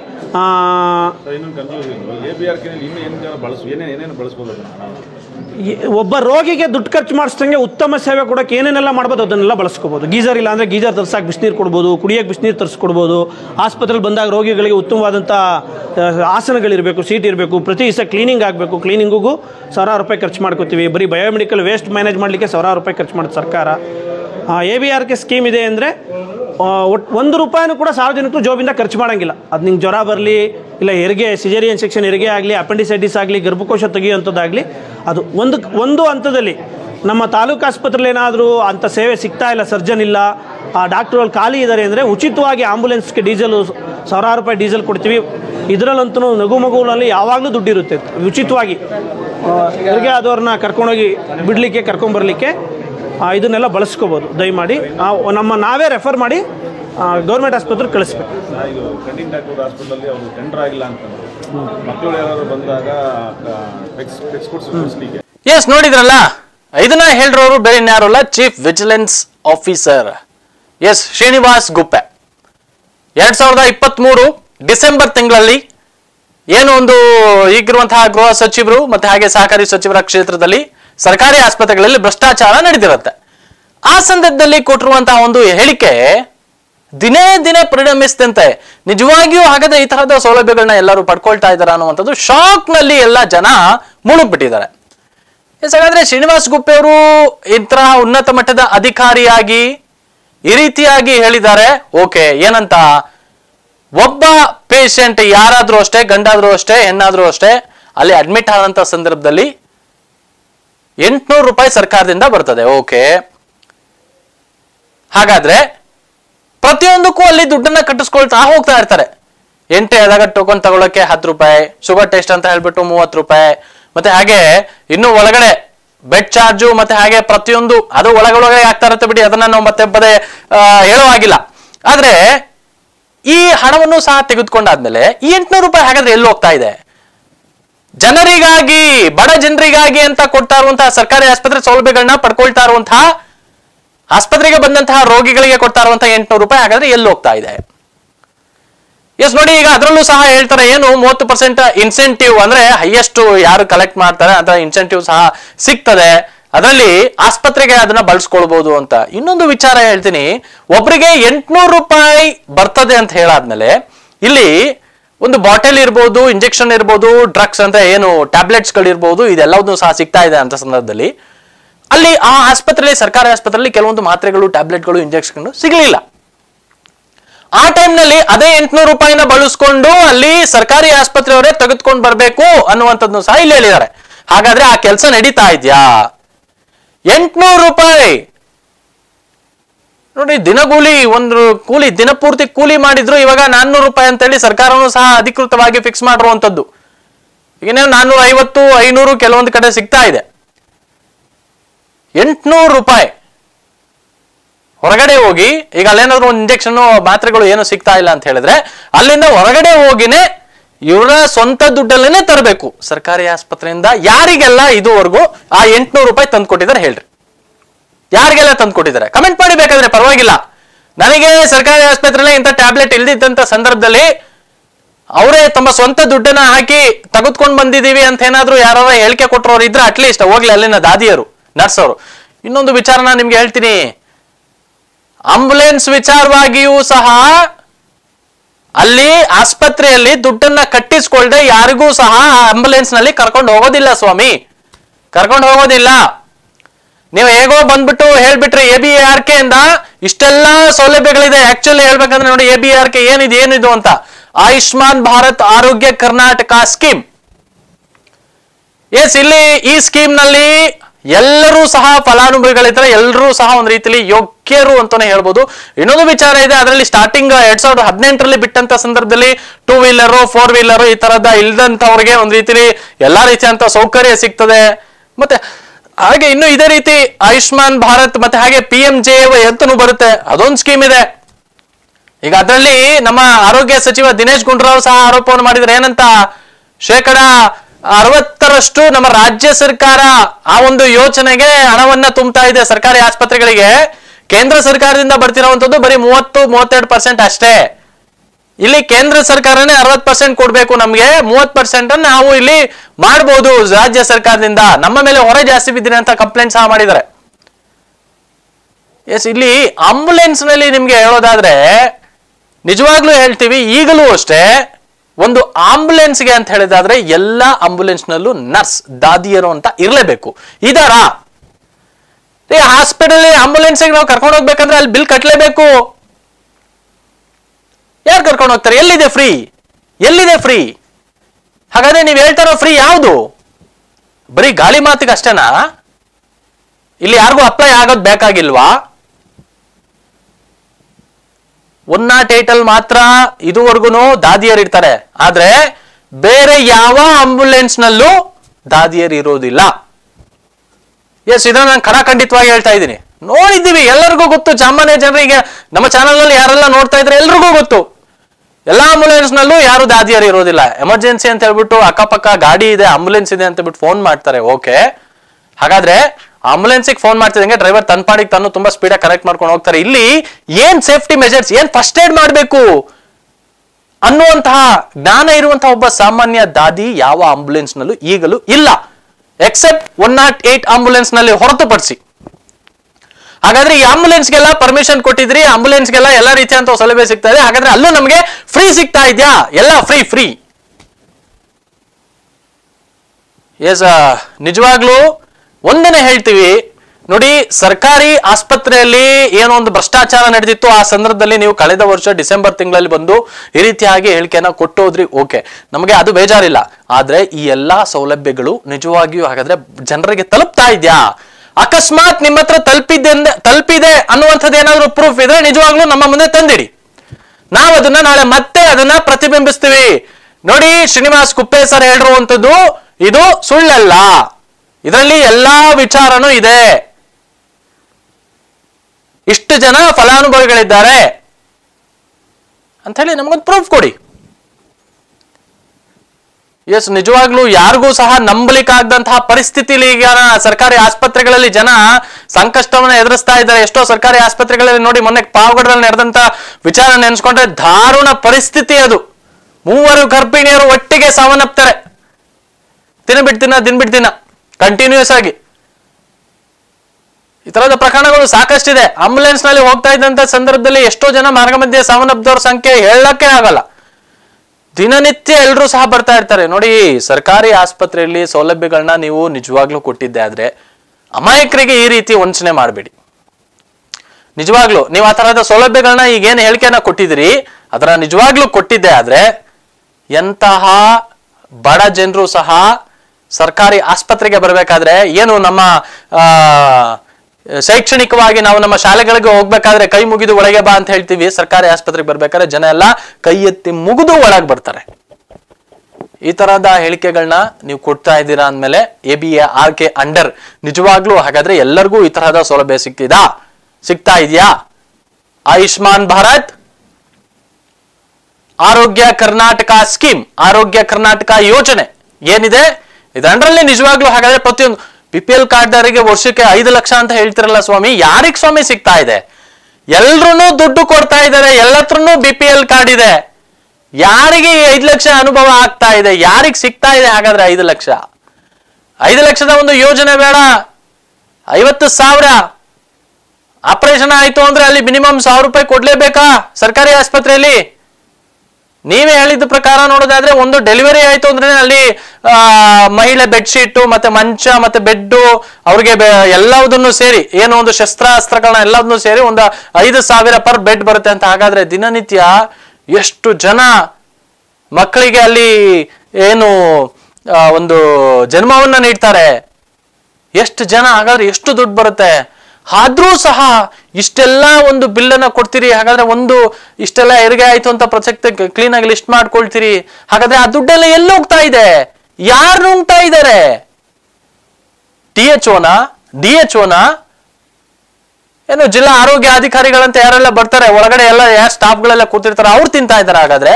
Speaker 2: ಒಬ್ಬ ರೋಗಿಗೆ ದುಡ್ಡು ಖರ್ಚು ಮಾಡಿಸ್ದಂಗೆ ಉತ್ತಮ ಸೇವೆ ಕೊಡೋಕೆ ಏನೇನೆಲ್ಲ ಮಾಡ್ಬೋದು ಅದನ್ನೆಲ್ಲ ಬಳಸ್ಕೋಬೋದು. ಗೀಜರ್ ಇಲ್ಲ ಅಂದರೆ ಗೀಜರ್ ತರ್ಸಕ್ಕೆ ಬಿಸಿನೀರು ಕೊಡ್ಬೋದು, ಕುಡಿಯೋಕ್ಕೆ ಬಿಸಿನೀರು ತರಿಸ್ಕೊಡ್ಬೋದು. ಆಸ್ಪತ್ರೆಗೆ ಬಂದಾಗ ರೋಗಿಗಳಿಗೆ ಉತ್ತಮವಾದಂಥ ಆಸನಗಳಿರಬೇಕು, ಸೀಟ್ ಇರಬೇಕು, ಪ್ರತಿ ದಿವಸ ಕ್ಲೀನಿಂಗ್ ಆಗಬೇಕು. ಕ್ಲೀನಿಂಗಿಗೂ ಸಾವಿರಾರು ರೂಪಾಯಿ ಖರ್ಚು ಮಾಡ್ಕೋತೀವಿ. ಬರೀ ಬಯೋಮೆಡಿಕಲ್ ವೇಸ್ಟ್ ಮ್ಯಾನೇಜ್ ಮಾಡಲಿಕ್ಕೆ ಸಾವಿರಾರು ರೂಪಾಯಿ ಖರ್ಚು ಮಾಡುತ್ತೆ ಸರ್ಕಾರ. A B R K scheme ಇದೆ ಅಂದರೆ ಒಟ್ಟು ಒಂದು ರೂಪಾಯಿನೂ ಕೂಡ ಸಾರ್ವಜನಿಕರು ಜೋಬಿಂದ ಖರ್ಚು ಮಾಡೋಂಗಿಲ್ಲ. ಅದು ನಿಂಗೆ ಜ್ವರ ಬರಲಿ, ಇಲ್ಲ ಹೆರಿಗೆ ಸಿಜೇರಿಯನ್ ಸೆಕ್ಷನ್ ಹೆರಿಗೆ ಆಗಲಿ, ಅಪೆಂಡಿಸೈಟಿಸ್ ಆಗಲಿ, ಗರ್ಭಕೋಶ ತೆಗೆಯುವಂಥದ್ದಾಗಲಿ, ಅದು ಒಂದು ಒಂದು ಹಂತದಲ್ಲಿ ನಮ್ಮ ತಾಲೂಕು ಆಸ್ಪತ್ರೆಯಲ್ಲಿ ಏನಾದರೂ ಅಂಥ ಸೇವೆ ಸಿಗ್ತಾ ಇಲ್ಲ, ಸರ್ಜನ್ ಇಲ್ಲ, ಆ ಡಾಕ್ಟ್ರುಗಳು ಖಾಲಿ ಇದ್ದಾರೆ ಅಂದರೆ ಉಚಿತವಾಗಿ ಆಂಬುಲೆನ್ಸ್ಗೆ ಡೀಸೆಲು ಸಾವಿರಾರು ರೂಪಾಯಿ ಡೀಸೆಲ್ ಕೊಡ್ತೀವಿ. ಇದರಲ್ಲಂತೂ ನಗು ಮಗುವಿನಲ್ಲಿ ಯಾವಾಗಲೂ ದುಡ್ಡಿರುತ್ತೆ. ಉಚಿತವಾಗಿ ಹೆರಿಗೆ ಆದವ್ರನ್ನ ಕರ್ಕೊಂಡೋಗಿ ಬಿಡಲಿಕ್ಕೆ ಕರ್ಕೊಂಬರ್ಲಿಕ್ಕೆ ಇದನ್ನೆಲ್ಲ ಬಳಸ್ಕೋಬೋದು. ದಯಮಾಡಿ ನಮ್ಮ ನಾವೇ ರೆಫರ್ ಮಾಡಿ ಗೌರ್ಮೆಂಟ್ ಆಸ್ಪತ್ರೆಗೆ ಕಳಿಸ್ಬೇಕು.
Speaker 1: ಎಸ್, ನೋಡಿದ್ರಲ್ಲ, ಇದನ್ನ ಹೇಳಿರೋರು ಬೇರೆ ಇನ್ಯಾರಲ್ಲ, chief vigilance officer S Srinivas Guppe. ಎರಡ್ ಸಾವಿರದ ಇಪ್ಪತ್ತ್ ಮೂರು ಡಿಸೆಂಬರ್ ತಿಂಗಳಲ್ಲಿ ಏನು ಒಂದು ಈಗಿರುವಂತಹ ಗೃಹ ಸಚಿವರು ಮತ್ತೆ ಹಾಗೆ ಸಹಕಾರಿ ಸಚಿವರ ಕ್ಷೇತ್ರದಲ್ಲಿ ಸರ್ಕಾರಿ ಆಸ್ಪತ್ರೆಗಳಲ್ಲಿ ಭ್ರಷ್ಟಾಚಾರ ನಡೆದಿರುತ್ತೆ. ಆ ಸಂದರ್ಭದಲ್ಲಿ ಕೊಟ್ಟಿರುವಂತಹ ಒಂದು ಹೇಳಿಕೆ ದಿನೇ ದಿನೇ ಪರಿಣಮಿಸಿದಂತೆ ನಿಜವಾಗಿಯೂ ಹಾಗಾದ್ರೆ ಈ ತರಹದ ಸೌಲಭ್ಯಗಳನ್ನ ಎಲ್ಲರೂ ಪಡ್ಕೊಳ್ತಾ ಇದಾರ ಅನ್ನುವಂಥದ್ದು ಶಾಕ್ ನಲ್ಲಿ ಎಲ್ಲ ಜನ ಮುಳುಗ್ಬಿಟ್ಟಿದ್ದಾರೆ. ಹಾಗಾದ್ರೆ ಶ್ರೀನಿವಾಸ್ ಗುಪ್ಪೆ ಅವರು ಇಂತಹ ಉನ್ನತ ಮಟ್ಟದ ಅಧಿಕಾರಿಯಾಗಿ ಈ ರೀತಿಯಾಗಿ ಹೇಳಿದ್ದಾರೆ. ಓಕೆ, ಏನಂತ, ಒಬ್ಬ ಪೇಷಂಟ್ ಯಾರಾದ್ರೂ ಅಷ್ಟೇ, ಗಂಡಾದ್ರೂ ಅಷ್ಟೇ, ಹೆಣ್ಣಾದ್ರೂ ಅಷ್ಟೇ, ಅಲ್ಲಿ ಅಡ್ಮಿಟ್ ಆದಂತ ಸಂದರ್ಭದಲ್ಲಿ ಎಂಟುನೂರು ರೂಪಾಯಿ ಸರ್ಕಾರದಿಂದ ಬರ್ತದೆ. ಓಕೆ, ಹಾಗಾದ್ರೆ ಪ್ರತಿಯೊಂದಕ್ಕೂ ಅಲ್ಲಿ ದುಡ್ಡನ್ನ ಕಟ್ಟಿಸ್ಕೊಳ್ತಾ ಹೋಗ್ತಾ ಇರ್ತಾರೆ. ಎಂಟ್ರಿ ಆದಾಗ ಟೋಕನ್ ತಗೊಳಕ್ಕೆ ಹತ್ತು ರೂಪಾಯಿ, ಶುಗರ್ ಟೆಸ್ಟ್ ಅಂತ ಹೇಳ್ಬಿಟ್ಟು ಮೂವತ್ತು ರೂಪಾಯಿ, ಮತ್ತೆ ಹಾಗೆ ಇನ್ನು ಒಳಗಡೆ ಬೆಡ್ ಚಾರ್ಜು, ಮತ್ತೆ ಹಾಗೆ ಪ್ರತಿಯೊಂದು ಅದು ಒಳಗೊಳಗೆ ಆಗ್ತಾ ಇರುತ್ತೆ ಬಿಡಿ, ಅದನ್ನ ನಾವು ಮತ್ತೆ ಪದೇ ಹೇಳೋ ಆಗಿಲ್ಲ. ಆದ್ರೆ ಈ ಹಣವನ್ನು ಸಹ ತೆಗೆದುಕೊಂಡಾದ್ಮೇಲೆ ಈ ಎಂಟುನೂರು ರೂಪಾಯಿ ಹಾಗಾದ್ರೆ ಎಲ್ಲಿ ಹೋಗ್ತಾ ಇದೆ? ಜನರಿಗಾಗಿ, ಬಡ ಜನರಿಗಾಗಿ ಅಂತ ಕೊಡ್ತಾ ಇರುವಂತಹ ಸರ್ಕಾರಿ ಆಸ್ಪತ್ರೆ ಸೌಲಭ್ಯಗಳನ್ನ ಪಡ್ಕೊಳ್ತಾ ಇರುವಂತಹ ಆಸ್ಪತ್ರೆಗೆ ಬಂದಂತಹ ರೋಗಿಗಳಿಗೆ ಕೊಡ್ತಾ ಇರುವಂತಹ ಎಂಟುನೂರು ರೂಪಾಯಿ ಹಾಗಾದ್ರೆ ಎಲ್ಲಿ ಹೋಗ್ತಾ ಇದೆ? ಎಸ್, ನೋಡಿ, ಈಗ ಅದರಲ್ಲೂ ಸಹ ಹೇಳ್ತಾರೆ ಏನು ಮೂವತ್ತು ಪರ್ಸೆಂಟ್ ಇನ್ಸೆಂಟಿವ್ ಅಂದ್ರೆ ಹೈಯೆಸ್ಟ್ ಯಾರು ಕಲೆಕ್ಟ್ ಮಾಡ್ತಾರೆ ಅದರ ಇನ್ಸೆಂಟಿವ್ ಸಹ ಸಿಗ್ತದೆ, ಅದರಲ್ಲಿ ಆಸ್ಪತ್ರೆಗೆ ಅದನ್ನ ಬಳಸ್ಕೊಳ್ಬಹುದು ಅಂತ. ಇನ್ನೊಂದು ವಿಚಾರ ಹೇಳ್ತೀನಿ, ಒಬ್ಬರಿಗೆ ಎಂಟುನೂರು ರೂಪಾಯಿ ಬರ್ತದೆ ಅಂತ ಹೇಳಾದ್ಮೇಲೆ ಇಲ್ಲಿ ಒಂದು ಬಾಟಲ್ ಇರ್ಬೋದು, ಇಂಜೆಕ್ಷನ್ ಇರ್ಬೋದು, ಡ್ರಗ್ಸ್ ಅಂತ ಏನು ಟ್ಯಾಬ್ಲೆಟ್ಸ್ ಗಳಿರ್ಬೋದು, ಇದೆಲ್ಲವನ್ನೂ ಸಹ ಸಿಗ್ತಾ ಇದೆ ಅಂತ ಸಂದರ್ಭದಲ್ಲಿ ಅಲ್ಲಿ ಆ ಆಸ್ಪತ್ರೆಯಲ್ಲಿ, ಸರ್ಕಾರಿ ಆಸ್ಪತ್ರೆಯಲ್ಲಿ ಕೆಲವೊಂದು ಮಾತ್ರೆಗಳು, ಟ್ಯಾಬ್ಲೆಟ್ಗಳು, ಇಂಜೆಕ್ಷನ್ ಸಿಗಲಿಲ್ಲ. ಆ ಟೈಮ್ ನಲ್ಲಿ ಅದೇ ಎಂಟುನೂರು ರೂಪಾಯಿನ ಬಳಸ್ಕೊಂಡು ಅಲ್ಲಿ ಸರ್ಕಾರಿ ಆಸ್ಪತ್ರೆಯವರೇ ತೆಗೆದುಕೊಂಡು ಬರಬೇಕು ಅನ್ನುವಂಥದ್ದು ಸಹ ಇಲ್ಲಿ ಹೇಳಿದ್ದಾರೆ. ಹಾಗಾದ್ರೆ ಆ ಕೆಲಸ ನಡೀತಾ ಇದೆಯಾ? ಎಂಟುನೂರು ರೂಪಾಯಿ ನೋಡಿ, ದಿನಗೂಲಿ, ಒಂದು ಕೂಲಿ ದಿನಪೂರ್ತಿ ಕೂಲಿ ಮಾಡಿದ್ರು ಇವಾಗ ನಾನ್ನೂರು ರೂಪಾಯಿ ಅಂತ ಹೇಳಿ ಸರ್ಕಾರನೂ ಸಹ ಅಧಿಕೃತವಾಗಿ ಫಿಕ್ಸ್ ಮಾಡಿರುವಂತದ್ದು. ಈಗ ನಾನ್ನೂರ ಐವತ್ತು ಐನೂರು ಕೆಲವೊಂದು ಕಡೆ ಸಿಗ್ತಾ ಇದೆ. ಎಂಟುನೂರು ರೂಪಾಯಿ ಹೊರಗಡೆ ಹೋಗಿ, ಈಗ ಅಲ್ಲೇನಾದ್ರು ಒಂದು ಇಂಜೆಕ್ಷನ್ ಮಾತ್ರೆಗಳು ಏನು ಸಿಗ್ತಾ ಇಲ್ಲ ಅಂತ ಹೇಳಿದ್ರೆ ಅಲ್ಲಿಂದ ಹೊರಗಡೆ ಹೋಗಿನೇ ಇವರ ಸ್ವಂತ ದುಡ್ಡಲ್ಲೇನೆ ತರಬೇಕು ಸರ್ಕಾರಿ ಆಸ್ಪತ್ರೆಯಿಂದ. ಯಾರಿಗೆಲ್ಲ ಇದುವರೆಗೂ ಆ ಎಂಟುನೂರು ರೂಪಾಯಿ ತಂದು ಕೊಟ್ಟಿದ್ದಾರೆ ಹೇಳ್ರಿ? ಯಾರಿಗೆಲ್ಲ ತಂದು ಕೊಟ್ಟಿದ್ದಾರೆ? ಕಮೆಂಟ್ ಮಾಡಿ ಬೇಕಾದ್ರೆ ಪರವಾಗಿಲ್ಲ. ನನಗೆ ಸರ್ಕಾರಿ ಆಸ್ಪತ್ರೆಯಲ್ಲಿ ಇಂಥ ಟ್ಯಾಬ್ಲೆಟ್ ಇಲ್ದಿದ್ದಂತ ಸಂದರ್ಭದಲ್ಲಿ ಅವರೇ ತಮ್ಮ ಸ್ವಂತ ದುಡ್ಡನ್ನ ಹಾಕಿ ತೆಗೆದುಕೊಂಡು ಬಂದಿದ್ದೀವಿ ಅಂತ ಏನಾದ್ರು ಯಾರು ಹೇಳಿಕೆ ಕೊಟ್ಟರೋರು ಇದ್ರೆ ಅಟ್ಲೀಸ್ಟ್ ಹೋಗ್ಲಿ ಅಲ್ಲಿನ ದಾದಿಯರು, ನರ್ಸ್ ಅವರು. ಇನ್ನೊಂದು ವಿಚಾರನ ನಿಮ್ಗೆ ಹೇಳ್ತೀನಿ, ಆಂಬುಲೆನ್ಸ್ ವಿಚಾರವಾಗಿಯೂ ಸಹ ಅಲ್ಲಿ ಆಸ್ಪತ್ರೆಯಲ್ಲಿ ದುಡ್ಡನ್ನ ಕಟ್ಟಿಸ್ಕೊಳ್ದೆ ಯಾರಿಗೂ ಸಹ ಆಂಬುಲೆನ್ಸ್ ನಲ್ಲಿ ಕರ್ಕೊಂಡು ಹೋಗೋದಿಲ್ಲ ಸ್ವಾಮಿ, ಕರ್ಕೊಂಡು ಹೋಗೋದಿಲ್ಲ. ನೀವು ಹೇಗೋ ಬಂದ್ಬಿಟ್ಟು ಹೇಳ್ಬಿಟ್ರೆ ಎ ಬಿ ಆರ್ ಕೆ ಇಂದ ಇಷ್ಟೆಲ್ಲಾ ಸೌಲಭ್ಯಗಳಿದೆ. ಆಕ್ಚುಲಿ ಹೇಳ್ಬೇಕಂದ್ರೆ ನೋಡಿ, ಎ ಬಿ ಆರ್ ಕೆ ಏನಿದೆ ಏನಿದು ಅಂತ, ಆಯುಷ್ಮಾನ್ ಭಾರತ್ ಆರೋಗ್ಯ ಕರ್ನಾಟಕ ಸ್ಕೀಮ್. ಎಸ್, ಇಲ್ಲಿ ಈ ಸ್ಕೀಮ್ ನಲ್ಲಿ ಎಲ್ಲರೂ ಸಹ ಫಲಾನುಭವಿಗಳಿದ್ರೆ, ಎಲ್ಲರೂ ಸಹ ಒಂದು ರೀತಿಯಲ್ಲಿ ಯೋಗ್ಯರು ಅಂತಾನೆ ಹೇಳ್ಬೋದು. ಇನ್ನೊಂದು ವಿಚಾರ ಇದೆ, ಅದರಲ್ಲಿ ಸ್ಟಾರ್ಟಿಂಗ್ ಎರಡ್ ಸಾವಿರದ ಹದಿನೆಂಟರಲ್ಲಿ ಬಿಟ್ಟಂತ ಸಂದರ್ಭದಲ್ಲಿ ಟೂ ವೀಲರು, ಫೋರ್ ವೀಲರು ಈ ತರದ ಇಲ್ದಂತವ್ರಿಗೆ ಒಂದ್ ರೀತಿಲಿ ಎಲ್ಲಾ ರೀತಿಯಂತ ಸೌಕರ್ಯ ಸಿಗ್ತದೆ. ಮತ್ತೆ ಹಾಗೆ ಇನ್ನು ಇದೇ ರೀತಿ ಆಯುಷ್ಮಾನ್ ಭಾರತ್ ಮತ್ತೆ ಹಾಗೆ ಪಿ ಎಂ ಜೆ ವೈ ಅಂತನೂ ಬರುತ್ತೆ, ಅದೊಂದು ಸ್ಕೀಮ್ ಇದೆ. ಈಗ ಅದರಲ್ಲಿ ನಮ್ಮ ಆರೋಗ್ಯ ಸಚಿವ ದಿನೇಶ್ ಗುಂಡೂರಾವ್ ಸಹ ಆರೋಪವನ್ನು ಮಾಡಿದ್ರೆ ಏನಂತ, ಶೇಕಡ ಅರವತ್ತರಷ್ಟು ನಮ್ಮ ರಾಜ್ಯ ಸರ್ಕಾರ ಆ ಒಂದು ಯೋಜನೆಗೆ ಹಣವನ್ನ ತುಂಬುತ್ತಾ ಇದೆ ಸರ್ಕಾರಿ ಆಸ್ಪತ್ರೆಗಳಿಗೆ. ಕೇಂದ್ರ ಸರ್ಕಾರದಿಂದ ಬರ್ತಿರುವಂತದ್ದು ಬರೀ ಮೂವತ್ತು ಮೂವತ್ತೆರಡು ಪರ್ಸೆಂಟ್ ಅಷ್ಟೇ. ಇಲ್ಲಿ ಕೇಂದ್ರ ಸರ್ಕಾರನೇ ಅರವತ್ತು ಪರ್ಸೆಂಟ್ ಕೊಡ್ಬೇಕು ನಮ್ಗೆ, ಮೂವತ್ ಪರ್ಸೆಂಟ್ ನಾವು ಇಲ್ಲಿ ಮಾಡಬಹುದು ರಾಜ್ಯ ಸರ್ಕಾರದಿಂದ, ನಮ್ಮ ಮೇಲೆ ಹೊರೆ ಜಾಸ್ತಿ ಬಿದ್ದಿದೆ ಅಂತ ಕಂಪ್ಲೇಂಟ್ ಸಹ ಮಾಡಿದ್ದಾರೆ. ಎಸ್, ಇಲ್ಲಿ ಆಂಬುಲೆನ್ಸ್ ನಲ್ಲಿ ನಿಮ್ಗೆ ಹೇಳೋದಾದ್ರೆ ನಿಜವಾಗ್ಲೂ ಹೇಳ್ತೀವಿ, ಈಗಲೂ ಅಷ್ಟೇ ಒಂದು ಆಂಬುಲೆನ್ಸ್ಗೆ ಅಂತ ಹೇಳಿದಾದ್ರೆ ಎಲ್ಲ ಆಂಬುಲೆನ್ಸ್ ನಲ್ಲೂ ನರ್ಸ್ ದಾದಿಯರು ಅಂತ ಇರ್ಲೇಬೇಕು. ಇದರ ಹಾಸ್ಪಿಟಲ್ ಆಂಬುಲೆನ್ಸ್ ನಾವು ಕರ್ಕೊಂಡು ಹೋಗ್ಬೇಕಂದ್ರೆ ಅಲ್ಲಿ ಬಿಲ್ ಕಟ್ಟಲೇಬೇಕು. ಯಾರು ಕರ್ಕೊಂಡು ಹೋಗ್ತಾರೆ? ಎಲ್ಲಿದೆ ಫ್ರೀ? ಎಲ್ಲಿದೆ ಫ್ರೀ? ಹಾಗಾದ್ರೆ ನೀವು ಹೇಳ್ತಾರೋ ಫ್ರೀ ಯಾವುದು? ಬರೀ ಗಾಳಿ ಮಾತಿಗೆ ಅಷ್ಟೇನಾ? ಇಲ್ಲಿ ಯಾರಿಗೂ ಅಪ್ಲೈ ಆಗೋದು ಬೇಕಾಗಿಲ್ವಾ? ಒನ್ ನಾಟ್ ಏಟ್ ಅಲ್ಲಿ ಮಾತ್ರ ಇದುವರೆಗೂ ದಾದಿಯರು ಇರ್ತಾರೆ, ಆದ್ರೆ ಬೇರೆ ಯಾವ ಆಂಬುಲೆನ್ಸ್ ನಲ್ಲೂ ದಾದಿಯರು ಇರೋದಿಲ್ಲ. ಎಸ್, ಇದನ್ನ ನಾನು ಖಡಾಖಂಡಿತವಾಗಿ ಹೇಳ್ತಾ ಇದ್ದೀನಿ. ನೋಡಿದ್ದೀವಿ, ಎಲ್ಲರಿಗೂ ಗೊತ್ತು, ಸಾಮಾನ್ಯ ಜನರಿಗೆ ನಮ್ಮ ಚಾನಲ್ ನಲ್ಲಿ ಯಾರೆಲ್ಲ ನೋಡ್ತಾ ಇದ್ರೆ ಎಲ್ರಿಗೂ ಗೊತ್ತು. ಎಲ್ಲಾ ಆಂಬುಲೆನ್ಸ್ ನಲ್ಲೂ ಯಾರು ದಾದಿಯರು ಇರೋದಿಲ್ಲ. ಎಮರ್ಜೆನ್ಸಿ ಅಂತ ಹೇಳ್ಬಿಟ್ಟು ಅಕ್ಕಪಕ್ಕ ಗಾಡಿ ಇದೆ, ಆಂಬುಲೆನ್ಸ್ ಇದೆ ಅಂತ ಬಿಟ್ಟು ಫೋನ್ ಮಾಡ್ತಾರೆ. ಓಕೆ, ಹಾಗಾದ್ರೆ ಆಂಬುಲೆನ್ಸಿಗೆ ಫೋನ್ ಮಾಡ್ತಿದಂಗೆ ಡ್ರೈವರ್ ತನ್ನ ಪಾಡಿಗೆ ತಾನು ತುಂಬಾ ಸ್ಪೀಡಾಗಿ ಕರೆಕ್ಟ್ ಮಾಡ್ಕೊಂಡು ಹೋಗ್ತಾರೆ. ಇಲ್ಲಿ ಏನ್ ಸೇಫ್ಟಿ ಮೆಜರ್ಸ್, ಏನ್ ಫಸ್ಟ್ ಏಡ್ ಮಾಡಬೇಕು ಅನ್ನುವಂತಹ ಜ್ಞಾನ ಇರುವಂತಹ ಒಬ್ಬ ಸಾಮಾನ್ಯ ದಾದಿ ಯಾವ ಆಂಬುಲೆನ್ಸ್ ನಲ್ಲೂ ಈಗಲೂ ಇಲ್ಲ, except one not eight ambulance ನಲ್ಲಿ ಹೊರತುಪಡಿಸಿ. ಹಾಗಾದ್ರೆ ಈ ಆಂಬುಲೆನ್ಸ್ಗೆಲ್ಲ ಪರ್ಮಿಷನ್ ಕೊಟ್ಟಿದ್ರಿ, ಆಂಬುಲೆನ್ಸ್ಗೆಲ್ಲ ಎಲ್ಲಾ ರೀತಿಯಂತ ಸೌಲಭ್ಯ ಸಿಗ್ತಾ ಇದೆ, ಹಾಗಾದ್ರೆ ಅಲ್ಲೂ ನಮಗೆ ಫ್ರೀ ಸಿಗ್ತಾ ಇದೆಯಾ? ಎಲ್ಲ ಫ್ರೀ ಫ್ರೀ ಎಸ್, ನಿಜವಾಗ್ಲೂ ಒಂದನೇ ಹೇಳ್ತೀವಿ ನೋಡಿ, ಸರ್ಕಾರಿ ಆಸ್ಪತ್ರೆಯಲ್ಲಿ ಏನೋ ಒಂದು ಭ್ರಷ್ಟಾಚಾರ ನಡೆದಿತ್ತು, ಆ ಸಂದರ್ಭದಲ್ಲಿ ನೀವು ಕಳೆದ ವರ್ಷ ಡಿಸೆಂಬರ್ ತಿಂಗಳಲ್ಲಿ ಬಂದು ಈ ರೀತಿಯಾಗಿ ಹೇಳಿಕೆಯನ್ನ ಕೊಟ್ಟೋದ್ರಿ. ಓಕೆ, ನಮಗೆ ಅದು ಬೇಜಾರಿಲ್ಲ. ಆದ್ರೆ ಈ ಎಲ್ಲಾ ಸೌಲಭ್ಯಗಳು ನಿಜವಾಗಿಯೂ ಹಾಗಾದ್ರೆ ಜನರಿಗೆ ತಲುಪ್ತಾ ಇದೆಯಾ? ಅಕಸ್ಮಾತ್ ನಿಮ್ಮ ಹತ್ರ ತಲುಪಿದೆ ತಲುಪಿದೆ ಅನ್ನುವಂಥದ್ದು ಏನಾದ್ರು ಪ್ರೂಫ್ ಇದ್ರೆ ನಿಜವಾಗ್ಲೂ ನಮ್ಮ ಮುಂದೆ ತಂದಿಡಿ, ನಾವು ಅದನ್ನ ನಾಳೆ ಮತ್ತೆ ಅದನ್ನ ಪ್ರತಿಬಿಂಬಿಸ್ತೀವಿ. ನೋಡಿ, ಶ್ರೀನಿವಾಸ್ ಕುಪ್ಪೆ ಸರ್ ಹೇಳಿರುವಂತದ್ದು ಇದು ಸುಳ್ಳಲ್ಲ, ಇದರಲ್ಲಿ ಎಲ್ಲಾ ವಿಚಾರನೂ ಇದೆ. ಇಷ್ಟು ಜನ ಫಲಾನುಭವಿಗಳಿದ್ದಾರೆ ಅಂತ ಹೇಳಿ ನಮಗೊಂದು ಪ್ರೂಫ್ ಕೊಡಿ. ಎಸ್, ನಿಜವಾಗ್ಲೂ ಯಾರಿಗೂ ಸಹ ನಂಬಲಿಕ್ಕಾಗದಂತಹ ಪರಿಸ್ಥಿತಿಲಿ ಈಗ ಸರ್ಕಾರಿ ಆಸ್ಪತ್ರೆಗಳಲ್ಲಿ ಜನ ಸಂಕಷ್ಟವನ್ನ ಎದುರಿಸ್ತಾ ಇದ್ದಾರೆ. ಎಷ್ಟೋ ಸರ್ಕಾರಿ ಆಸ್ಪತ್ರೆಗಳಲ್ಲಿ ನೋಡಿ, ಮೊನ್ನೆ ಪಾವಗಡದಲ್ಲಿ ನಡೆದಂತ ವಿಚಾರ ನೆನೆಸ್ಕೊಂಡ್ರೆ ದಾರುಣ ಪರಿಸ್ಥಿತಿ ಅದು. ಮೂವರು ಗರ್ಭಿಣಿಯರು ಒಟ್ಟಿಗೆ ಸಾವನ್ನಪ್ತಾರೆ, ದಿನ ಬಿಟ್ಟು ದಿನ ದಿನ ಬಿಟ್ಟು ದಿನ ಕಂಟಿನ್ಯೂಸ್ ಆಗಿ. ಈ ತರದ ಪ್ರಕರಣಗಳು ಸಾಕಷ್ಟಿದೆ. ಆಂಬುಲೆನ್ಸ್ ನಲ್ಲಿ ಹೋಗ್ತಾ ಇದ್ದಂತ ಸಂದರ್ಭದಲ್ಲಿ ಎಷ್ಟೋ ಜನ ಮಾರ್ಗ ಮಧ್ಯೆ ಸಾವನ್ನಪ್ಪಿದವ್ರ ಸಂಖ್ಯೆ ಹೇಳಕ್ಕೆ ಆಗಲ್ಲ. ದಿನನಿತ್ಯ ಎಲ್ಲರೂ ಸಹ ಬರ್ತಾ ಇರ್ತಾರೆ. ನೋಡಿ, ಸರ್ಕಾರಿ ಆಸ್ಪತ್ರೆಯಲ್ಲಿ ಸೌಲಭ್ಯಗಳನ್ನ ನೀವು ನಿಜವಾಗ್ಲೂ ಕೊಟ್ಟಿದ್ದೆ ಆದ್ರೆ ಅಮಾಯಕರಿಗೆ ಈ ರೀತಿ ವಂಚನೆ ಮಾಡಬೇಡಿ. ನಿಜವಾಗ್ಲೂ ನೀವು ಆ ತರಹದ ಸೌಲಭ್ಯಗಳನ್ನ ಈಗೇನು ಹೇಳಿಕೆಯನ್ನ ಕೊಟ್ಟಿದ್ದೀರಿ ಅದರ ನಿಜವಾಗ್ಲೂ ಕೊಟ್ಟಿದ್ದೆ ಆದ್ರೆ ಎಂತಹ ಬಡ ಜನರು ಸಹ ಸರ್ಕಾರಿ ಆಸ್ಪತ್ರೆಗೆ ಬರಬೇಕಾದ್ರೆ, ಏನು ನಮ್ಮ ಆ ಶೈಕ್ಷಣಿಕವಾಗಿ ನಾವು ನಮ್ಮ ಶಾಲೆಗಳಿಗೆ ಹೋಗ್ಬೇಕಾದ್ರೆ ಕೈ ಮುಗಿದು ಒಳಗೆ ಬಾ ಅಂತ ಹೇಳ್ತೀವಿ, ಸರ್ಕಾರಿ ಆಸ್ಪತ್ರೆಗೆ ಬರ್ಬೇಕಾದ್ರೆ ಜನ ಎಲ್ಲ ಕೈ ಎತ್ತಿ ಮುಗಿದು ಒಳಗೆ ಬರ್ತಾರೆ. ಈ ತರಹದ ಹೇಳಿಕೆಗಳನ್ನ ನೀವು ಕೊಡ್ತಾ ಇದ್ದೀರಾ ಅಂದ್ಮೇಲೆ A B A R K under ನಿಜವಾಗ್ಲೂ ಹಾಗಾದ್ರೆ ಎಲ್ಲರಿಗೂ ಈ ತರಹದ ಸೌಲಭ್ಯ ಸಿಗ್ತಿದಾ ಸಿಗ್ತಾ ಇದೆಯಾ? ಆಯುಷ್ಮಾನ್ ಭಾರತ್, ಆರೋಗ್ಯ ಕರ್ನಾಟಕ ಸ್ಕೀಮ್, ಆರೋಗ್ಯ ಕರ್ನಾಟಕ ಯೋಜನೆ ಏನಿದೆ ಇದರಲ್ಲಿ ನಿಜವಾಗ್ಲೂ ಹಾಗಾದ್ರೆ ಪ್ರತಿಯೊಂದು ಬಿ ಪಿ ಎಲ್ ಕಾರ್ಡ್ದಾರಿಗೆ ವರ್ಷಕ್ಕೆ ಐದು ಲಕ್ಷ ಅಂತ ಹೇಳ್ತಿರಲ್ಲ ಸ್ವಾಮಿ, ಯಾರಿಗ್ ಸ್ವಾಮಿ ಸಿಗ್ತಾ ಇದೆ? ಎಲ್ರೂ ದುಡ್ಡು ಕೊಡ್ತಾ ಇದ್ದಾರೆ, ಎಲ್ಲತ್ರನ್ನೂ ಬಿ ಪಿ ಎಲ್ ಕಾರ್ಡ್ ಇದೆ, ಯಾರಿಗೆ ಐದು ಲಕ್ಷ ಅನುಭವ ಆಗ್ತಾ ಇದೆ? ಯಾರಿಗ್ ಸಿಗ್ತಾ ಇದೆ ಹಾಗಾದ್ರೆ ಐದು ಲಕ್ಷ? ಐದು ಲಕ್ಷದ ಒಂದು ಯೋಜನೆ ಬೇಡ, ಐವತ್ತು ಸಾವಿರ ಆಪರೇಷನ್ ಆಯ್ತು ಅಂದ್ರೆ ಅಲ್ಲಿ ಮಿನಿಮಮ್ ಸಾವಿರ ರೂಪಾಯಿ ಕೊಡ್ಲೇಬೇಕಾ ಸರ್ಕಾರಿ ಆಸ್ಪತ್ರೆಯಲ್ಲಿ? ನೀವೇ ಹೇಳಿದ ಪ್ರಕಾರ ನೋಡೋದಾದ್ರೆ ಒಂದು ಡೆಲಿವರಿ ಆಯ್ತು ಅಂದ್ರೆ ಅಲ್ಲಿ ಆ ಮಹಿಳೆ ಬೆಡ್ಶೀಟ್ ಮತ್ತೆ ಮಂಚ ಮತ್ತೆ ಬೆಡ್ ಅವ್ರಿಗೆ ಎಲ್ಲದನ್ನು ಸೇರಿ ಏನು ಒಂದು ಶಸ್ತ್ರಾಸ್ತ್ರಗಳನ್ನ ಎಲ್ಲದನ್ನು ಸೇರಿ ಒಂದು ಐದು ಸಾವಿರ ಪರ್ ಬೆಡ್ ಬರುತ್ತೆ ಅಂತ. ಹಾಗಾದ್ರೆ ದಿನನಿತ್ಯ ಎಷ್ಟು ಜನ ಮಕ್ಕಳಿಗೆ ಅಲ್ಲಿ ಏನು ಒಂದು ಜನ್ಮವನ್ನ ನೀಡ್ತಾರೆ, ಎಷ್ಟು ಜನ, ಹಾಗಾದ್ರೆ ಎಷ್ಟು ದುಡ್ಡು ಬರುತ್ತೆ? ಆದ್ರೂ ಸಹ ಇಷ್ಟೆಲ್ಲ ಒಂದು ಬಿಲ್ ಅನ್ನ ಕೊಡ್ತೀರಿ, ಹಾಗಾದ್ರೆ ಒಂದು ಇಷ್ಟೆಲ್ಲ ಹೆರಿಗೆ ಆಯ್ತು ಅಂತ ಪ್ರಸಕ್ತ ಕ್ಲೀನ್ ಆಗಿ ಲಿಸ್ಟ್ ಮಾಡ್ಕೊಳ್ತೀರಿ, ಹಾಗಾದ್ರೆ ಆ ದುಡ್ಡೆಲ್ಲ ಎಲ್ಲಿ ಹೋಗ್ತಾ ಇದೆ? ಯಾರು ನುಂಗ್ತಾ ಇದ್ದಾರೆ? ಟಿ ಎಚ್ ಓನ ಡಿ ಎಚ್ ಓನ ಏನು ಜಿಲ್ಲಾ ಆರೋಗ್ಯ ಅಧಿಕಾರಿಗಳಂತ ಯಾರೆಲ್ಲ ಬರ್ತಾರೆ ಒಳಗಡೆ ಎಲ್ಲ ಯಾರು ಸ್ಟಾಫ್ಗಳೆಲ್ಲ ಕೂತಿರ್ತಾರೆ ಅವ್ರು ತಿಂತಾ ಇದ್ದಾರೆ. ಹಾಗಾದ್ರೆ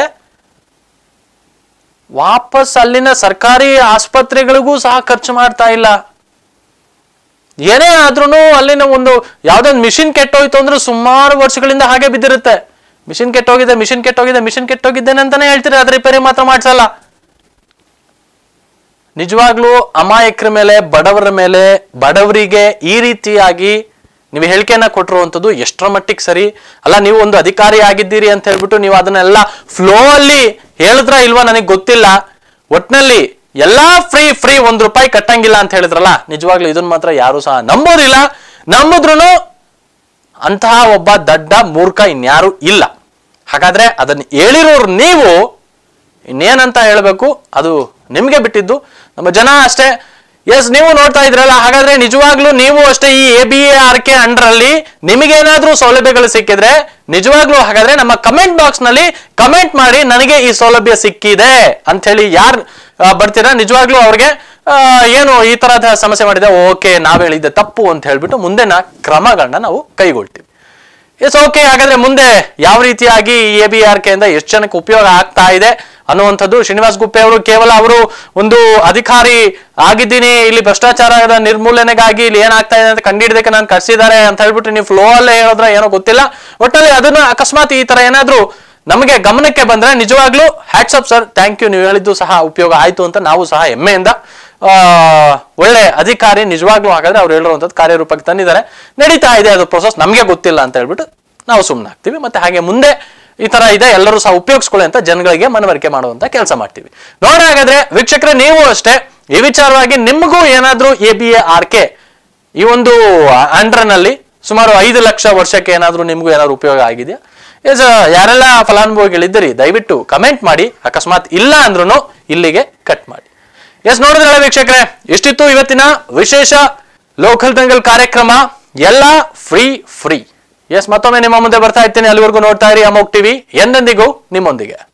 Speaker 1: ವಾಪಸ್ ಅಲ್ಲಿನ ಸರ್ಕಾರಿ ಆಸ್ಪತ್ರೆಗಳಿಗೂ ಸಹ ಖರ್ಚು ಮಾಡ್ತಾ ಇಲ್ಲ. ಏನೇ ಆದ್ರೂ ಅಲ್ಲಿನ ಒಂದು ಯಾವ್ದೊಂದು ಮಿಷಿನ್ ಕೆಟ್ಟೋಯ್ತು ಅಂದ್ರೆ ಸುಮಾರು ವರ್ಷಗಳಿಂದ ಹಾಗೆ ಬಿದ್ದಿರುತ್ತೆ. ಮಿಷಿನ್ ಕೆಟ್ಟೋಗಿದೆ ಮಿಷಿನ್ ಕೆಟ್ಟೋಗಿದೆ ಮಿಷಿನ್ ಕೆಟ್ಟೋಗಿದ್ದೇನೆ ಅಂತಾನೆ ಹೇಳ್ತೀರಿ, ಅದ್ರ ರಿಪೇರಿ ಮಾತ್ರ ಮಾಡ್ಸಲ್ಲ. ನಿಜವಾಗ್ಲೂ ಅಮಾಯಕರ ಮೇಲೆ, ಬಡವರ ಮೇಲೆ, ಬಡವರಿಗೆ ಈ ರೀತಿಯಾಗಿ ನೀವು ಹೇಳಿಕೆಯನ್ನ ಕೊಟ್ಟಿರುವಂಥದ್ದು ಎಷ್ಟರ ಮಟ್ಟಿಗೆ ಸರಿ ಅಲ್ಲ. ನೀವು ಒಂದು ಅಧಿಕಾರಿ ಆಗಿದ್ದೀರಿ ಅಂತ ಹೇಳ್ಬಿಟ್ಟು ನೀವು ಅದನ್ನೆಲ್ಲ ಫ್ಲೋ ಅಲ್ಲಿ ಹೇಳಿದ್ರ ಇಲ್ವಾ ನನಗೆ ಗೊತ್ತಿಲ್ಲ, ಒಟ್ನಲ್ಲಿ ಎಲ್ಲಾ ಫ್ರೀ ಫ್ರೀ ಒಂದ್ ರೂಪಾಯಿ ಕಟ್ಟಂಗಿಲ್ಲ ಅಂತ ಹೇಳಿದ್ರಲ್ಲ, ನಿಜವಾಗ್ಲೂ ಇದನ್ನ ಮಾತ್ರ ಯಾರು ಸಹ ನಂಬೋದಿಲ್ಲ. ನಂಬುದ್ರೂ ಅಂತಹ ಒಬ್ಬ ದಡ್ಡ ಮೂರ್ಖ ಇನ್ಯಾರು ಇಲ್ಲ. ಹಾಗಾದ್ರೆ ಅದನ್ನ ಹೇಳಿರೋರು ನೀವು ಇನ್ನೇನಂತ ಹೇಳ್ಬೇಕು, ಅದು ನಿಮ್ಗೆ ಬಿಟ್ಟಿದ್ದು. ನಮ್ಮ ಜನ ಅಷ್ಟೇ. ಎಸ್, ನೀವು ನೋಡ್ತಾ ಇದ್ರಲ್ಲ, ಹಾಗಾದ್ರೆ ನಿಜವಾಗ್ಲೂ ನೀವು ಅಷ್ಟೇ ಈ A B A R K under ಅಲ್ಲಿ ನಿಮಗೇನಾದ್ರೂ ಸೌಲಭ್ಯಗಳು ಸಿಕ್ಕಿದ್ರೆ ನಿಜವಾಗ್ಲೂ ಹಾಗಾದ್ರೆ ನಮ್ಮ ಕಮೆಂಟ್ ಬಾಕ್ಸ್ ನಲ್ಲಿ ಕಮೆಂಟ್ ಮಾಡಿ, ನನಗೆ ಈ ಸೌಲಭ್ಯ ಸಿಕ್ಕಿದೆ ಅಂತ ಹೇಳಿ ಯಾರು ಬರ್ತೀರಾ ನಿಜವಾಗ್ಲೂ ಅವ್ರಿಗೆ ಏನು ಈ ತರಹದ ಸಮಸ್ಯೆ ಮಾಡಿದೆ, ಓಕೆ ನಾವ್ ಹೇಳಿದ್ದೆ ತಪ್ಪು ಅಂತ ಹೇಳ್ಬಿಟ್ಟು ಮುಂದಿನ ಕ್ರಮಗಳನ್ನ ನಾವು ಕೈಗೊಳ್ತೀವಿ. S, okay. ಹಾಗಾದ್ರೆ ಮುಂದೆ ಯಾವ ರೀತಿಯಾಗಿ ಎ ಬಿ ಆರ್ ಕೆ ಇಂದ ಎಷ್ಟು ಜನಕ್ಕೆ ಉಪಯೋಗ ಆಗ್ತಾ ಇದೆ ಅನ್ನುವಂಥದ್ದು, ಶ್ರೀನಿವಾಸ್ ಗುಪ್ಪೆ ಅವರು ಕೇವಲ ಅವರು ಒಂದು ಅಧಿಕಾರಿ ಆಗಿದ್ದೀನಿ, ಇಲ್ಲಿ ಭ್ರಷ್ಟಾಚಾರದ ನಿರ್ಮೂಲನೆಗಾಗಿ ಇಲ್ಲಿ ಏನಾಗ್ತಾ ಇದೆ ಅಂತ ಕಂಡಿಡಿದಕ್ಕೆ ನಾನು ಕರ್ಸಿದ್ದಾರೆ ಅಂತ ಹೇಳ್ಬಿಟ್ಟು ನೀವು ಫ್ಲೋ ಅಲ್ಲೇ ಹೇಳಿದ್ರೆ ಏನೋ ಗೊತ್ತಿಲ್ಲ. ಒಟ್ಟಲ್ಲಿ ಅದನ್ನ ಅಕಸ್ಮಾತ್ ಈ ತರ ಏನಾದ್ರು ನಮಗೆ ಗಮನಕ್ಕೆ ಬಂದ್ರೆ ನಿಜವಾಗ್ಲೂ hats up sir, thank you, ನೀವು ಹೇಳಿದ್ದು ಸಹ ಉಪಯೋಗ ಆಯ್ತು ಅಂತ ನಾವು ಸಹ ಹೆಮ್ಮೆಯಿಂದ ಆ ಒಳ್ಳೆ ಅಧಿಕಾರಿ ನಿಜವಾಗ್ಲೂ ಹಾಗಾದ್ರೆ ಅವ್ರು ಹೇಳಿರುವಂಥದ್ದು ಕಾರ್ಯರೂಪಕ್ಕೆ ತಂದಿದ್ದಾರೆ, ನಡೀತಾ ಇದೆ ಅದು ಪ್ರೊಸೆಸ್, ನಮಗೆ ಗೊತ್ತಿಲ್ಲ ಅಂತ ಹೇಳ್ಬಿಟ್ಟು ನಾವು ಸುಮ್ಮನೆ ಆಗ್ತೀವಿ. ಮತ್ತೆ ಹಾಗೆ ಮುಂದೆ ಈ ತರ ಇದೆ ಎಲ್ಲರೂ ಸಹ ಉಪಯೋಗಿಸ್ಕೊಳ್ಳಿ ಅಂತ ಜನಗಳಿಗೆ ಮನವರಿಕೆ ಮಾಡುವಂತ ಕೆಲಸ ಮಾಡ್ತೀವಿ. ನೋಡ ಹಾಗಾದ್ರೆ ವೀಕ್ಷಕರೇ, ನೀವು ಅಷ್ಟೇ ಈ ವಿಚಾರವಾಗಿ ನಿಮಗೂ ಏನಾದ್ರೂ A B A R K ಈ ಒಂದು ಅಂಡರ್ ನಲ್ಲಿ ಸುಮಾರು ಐದು ಲಕ್ಷ ವರ್ಷಕ್ಕೆ ಏನಾದ್ರೂ ನಿಮಗೂ ಏನಾದ್ರು ಉಪಯೋಗ ಆಗಿದೆಯಾ? ಎಸ್, ಯಾರೆಲ್ಲ ಫಲಾನುಭವಿಗಳಿದ್ದೀರಿ ದಯವಿಟ್ಟು ಕಮೆಂಟ್ ಮಾಡಿ. ಅಕಸ್ಮಾತ್ ಇಲ್ಲ ಅಂದ್ರೂ ಇಲ್ಲಿಗೆ ಕಟ್ ಮಾಡಿ. ಎಸ್, ನೋಡಿದ್ರಲ್ಲ ವೀಕ್ಷಕರೇ, ಎಷ್ಟಿತ್ತು ಇವತ್ತಿನ ವಿಶೇಷ ಲೋಕಲ್ ದಂಗಲ್ ಕಾರ್ಯಕ್ರಮ, ಎಲ್ಲ ಫ್ರೀ ಫ್ರೀ. ಎಸ್, ಮತ್ತೊಮ್ಮೆ ನಿಮ್ಮ ಮುಂದೆ ಬರ್ತಾ ಇರ್ತೀನಿ. ಅಲ್ಲಿವರೆಗೂ ನೋಡ್ತಾ ಇರಿ ಅಮೋಕ್ ಟಿವಿ, ಎಂದೆಂದಿಗೂ ನಿಮ್ಮೊಂದಿಗೆ.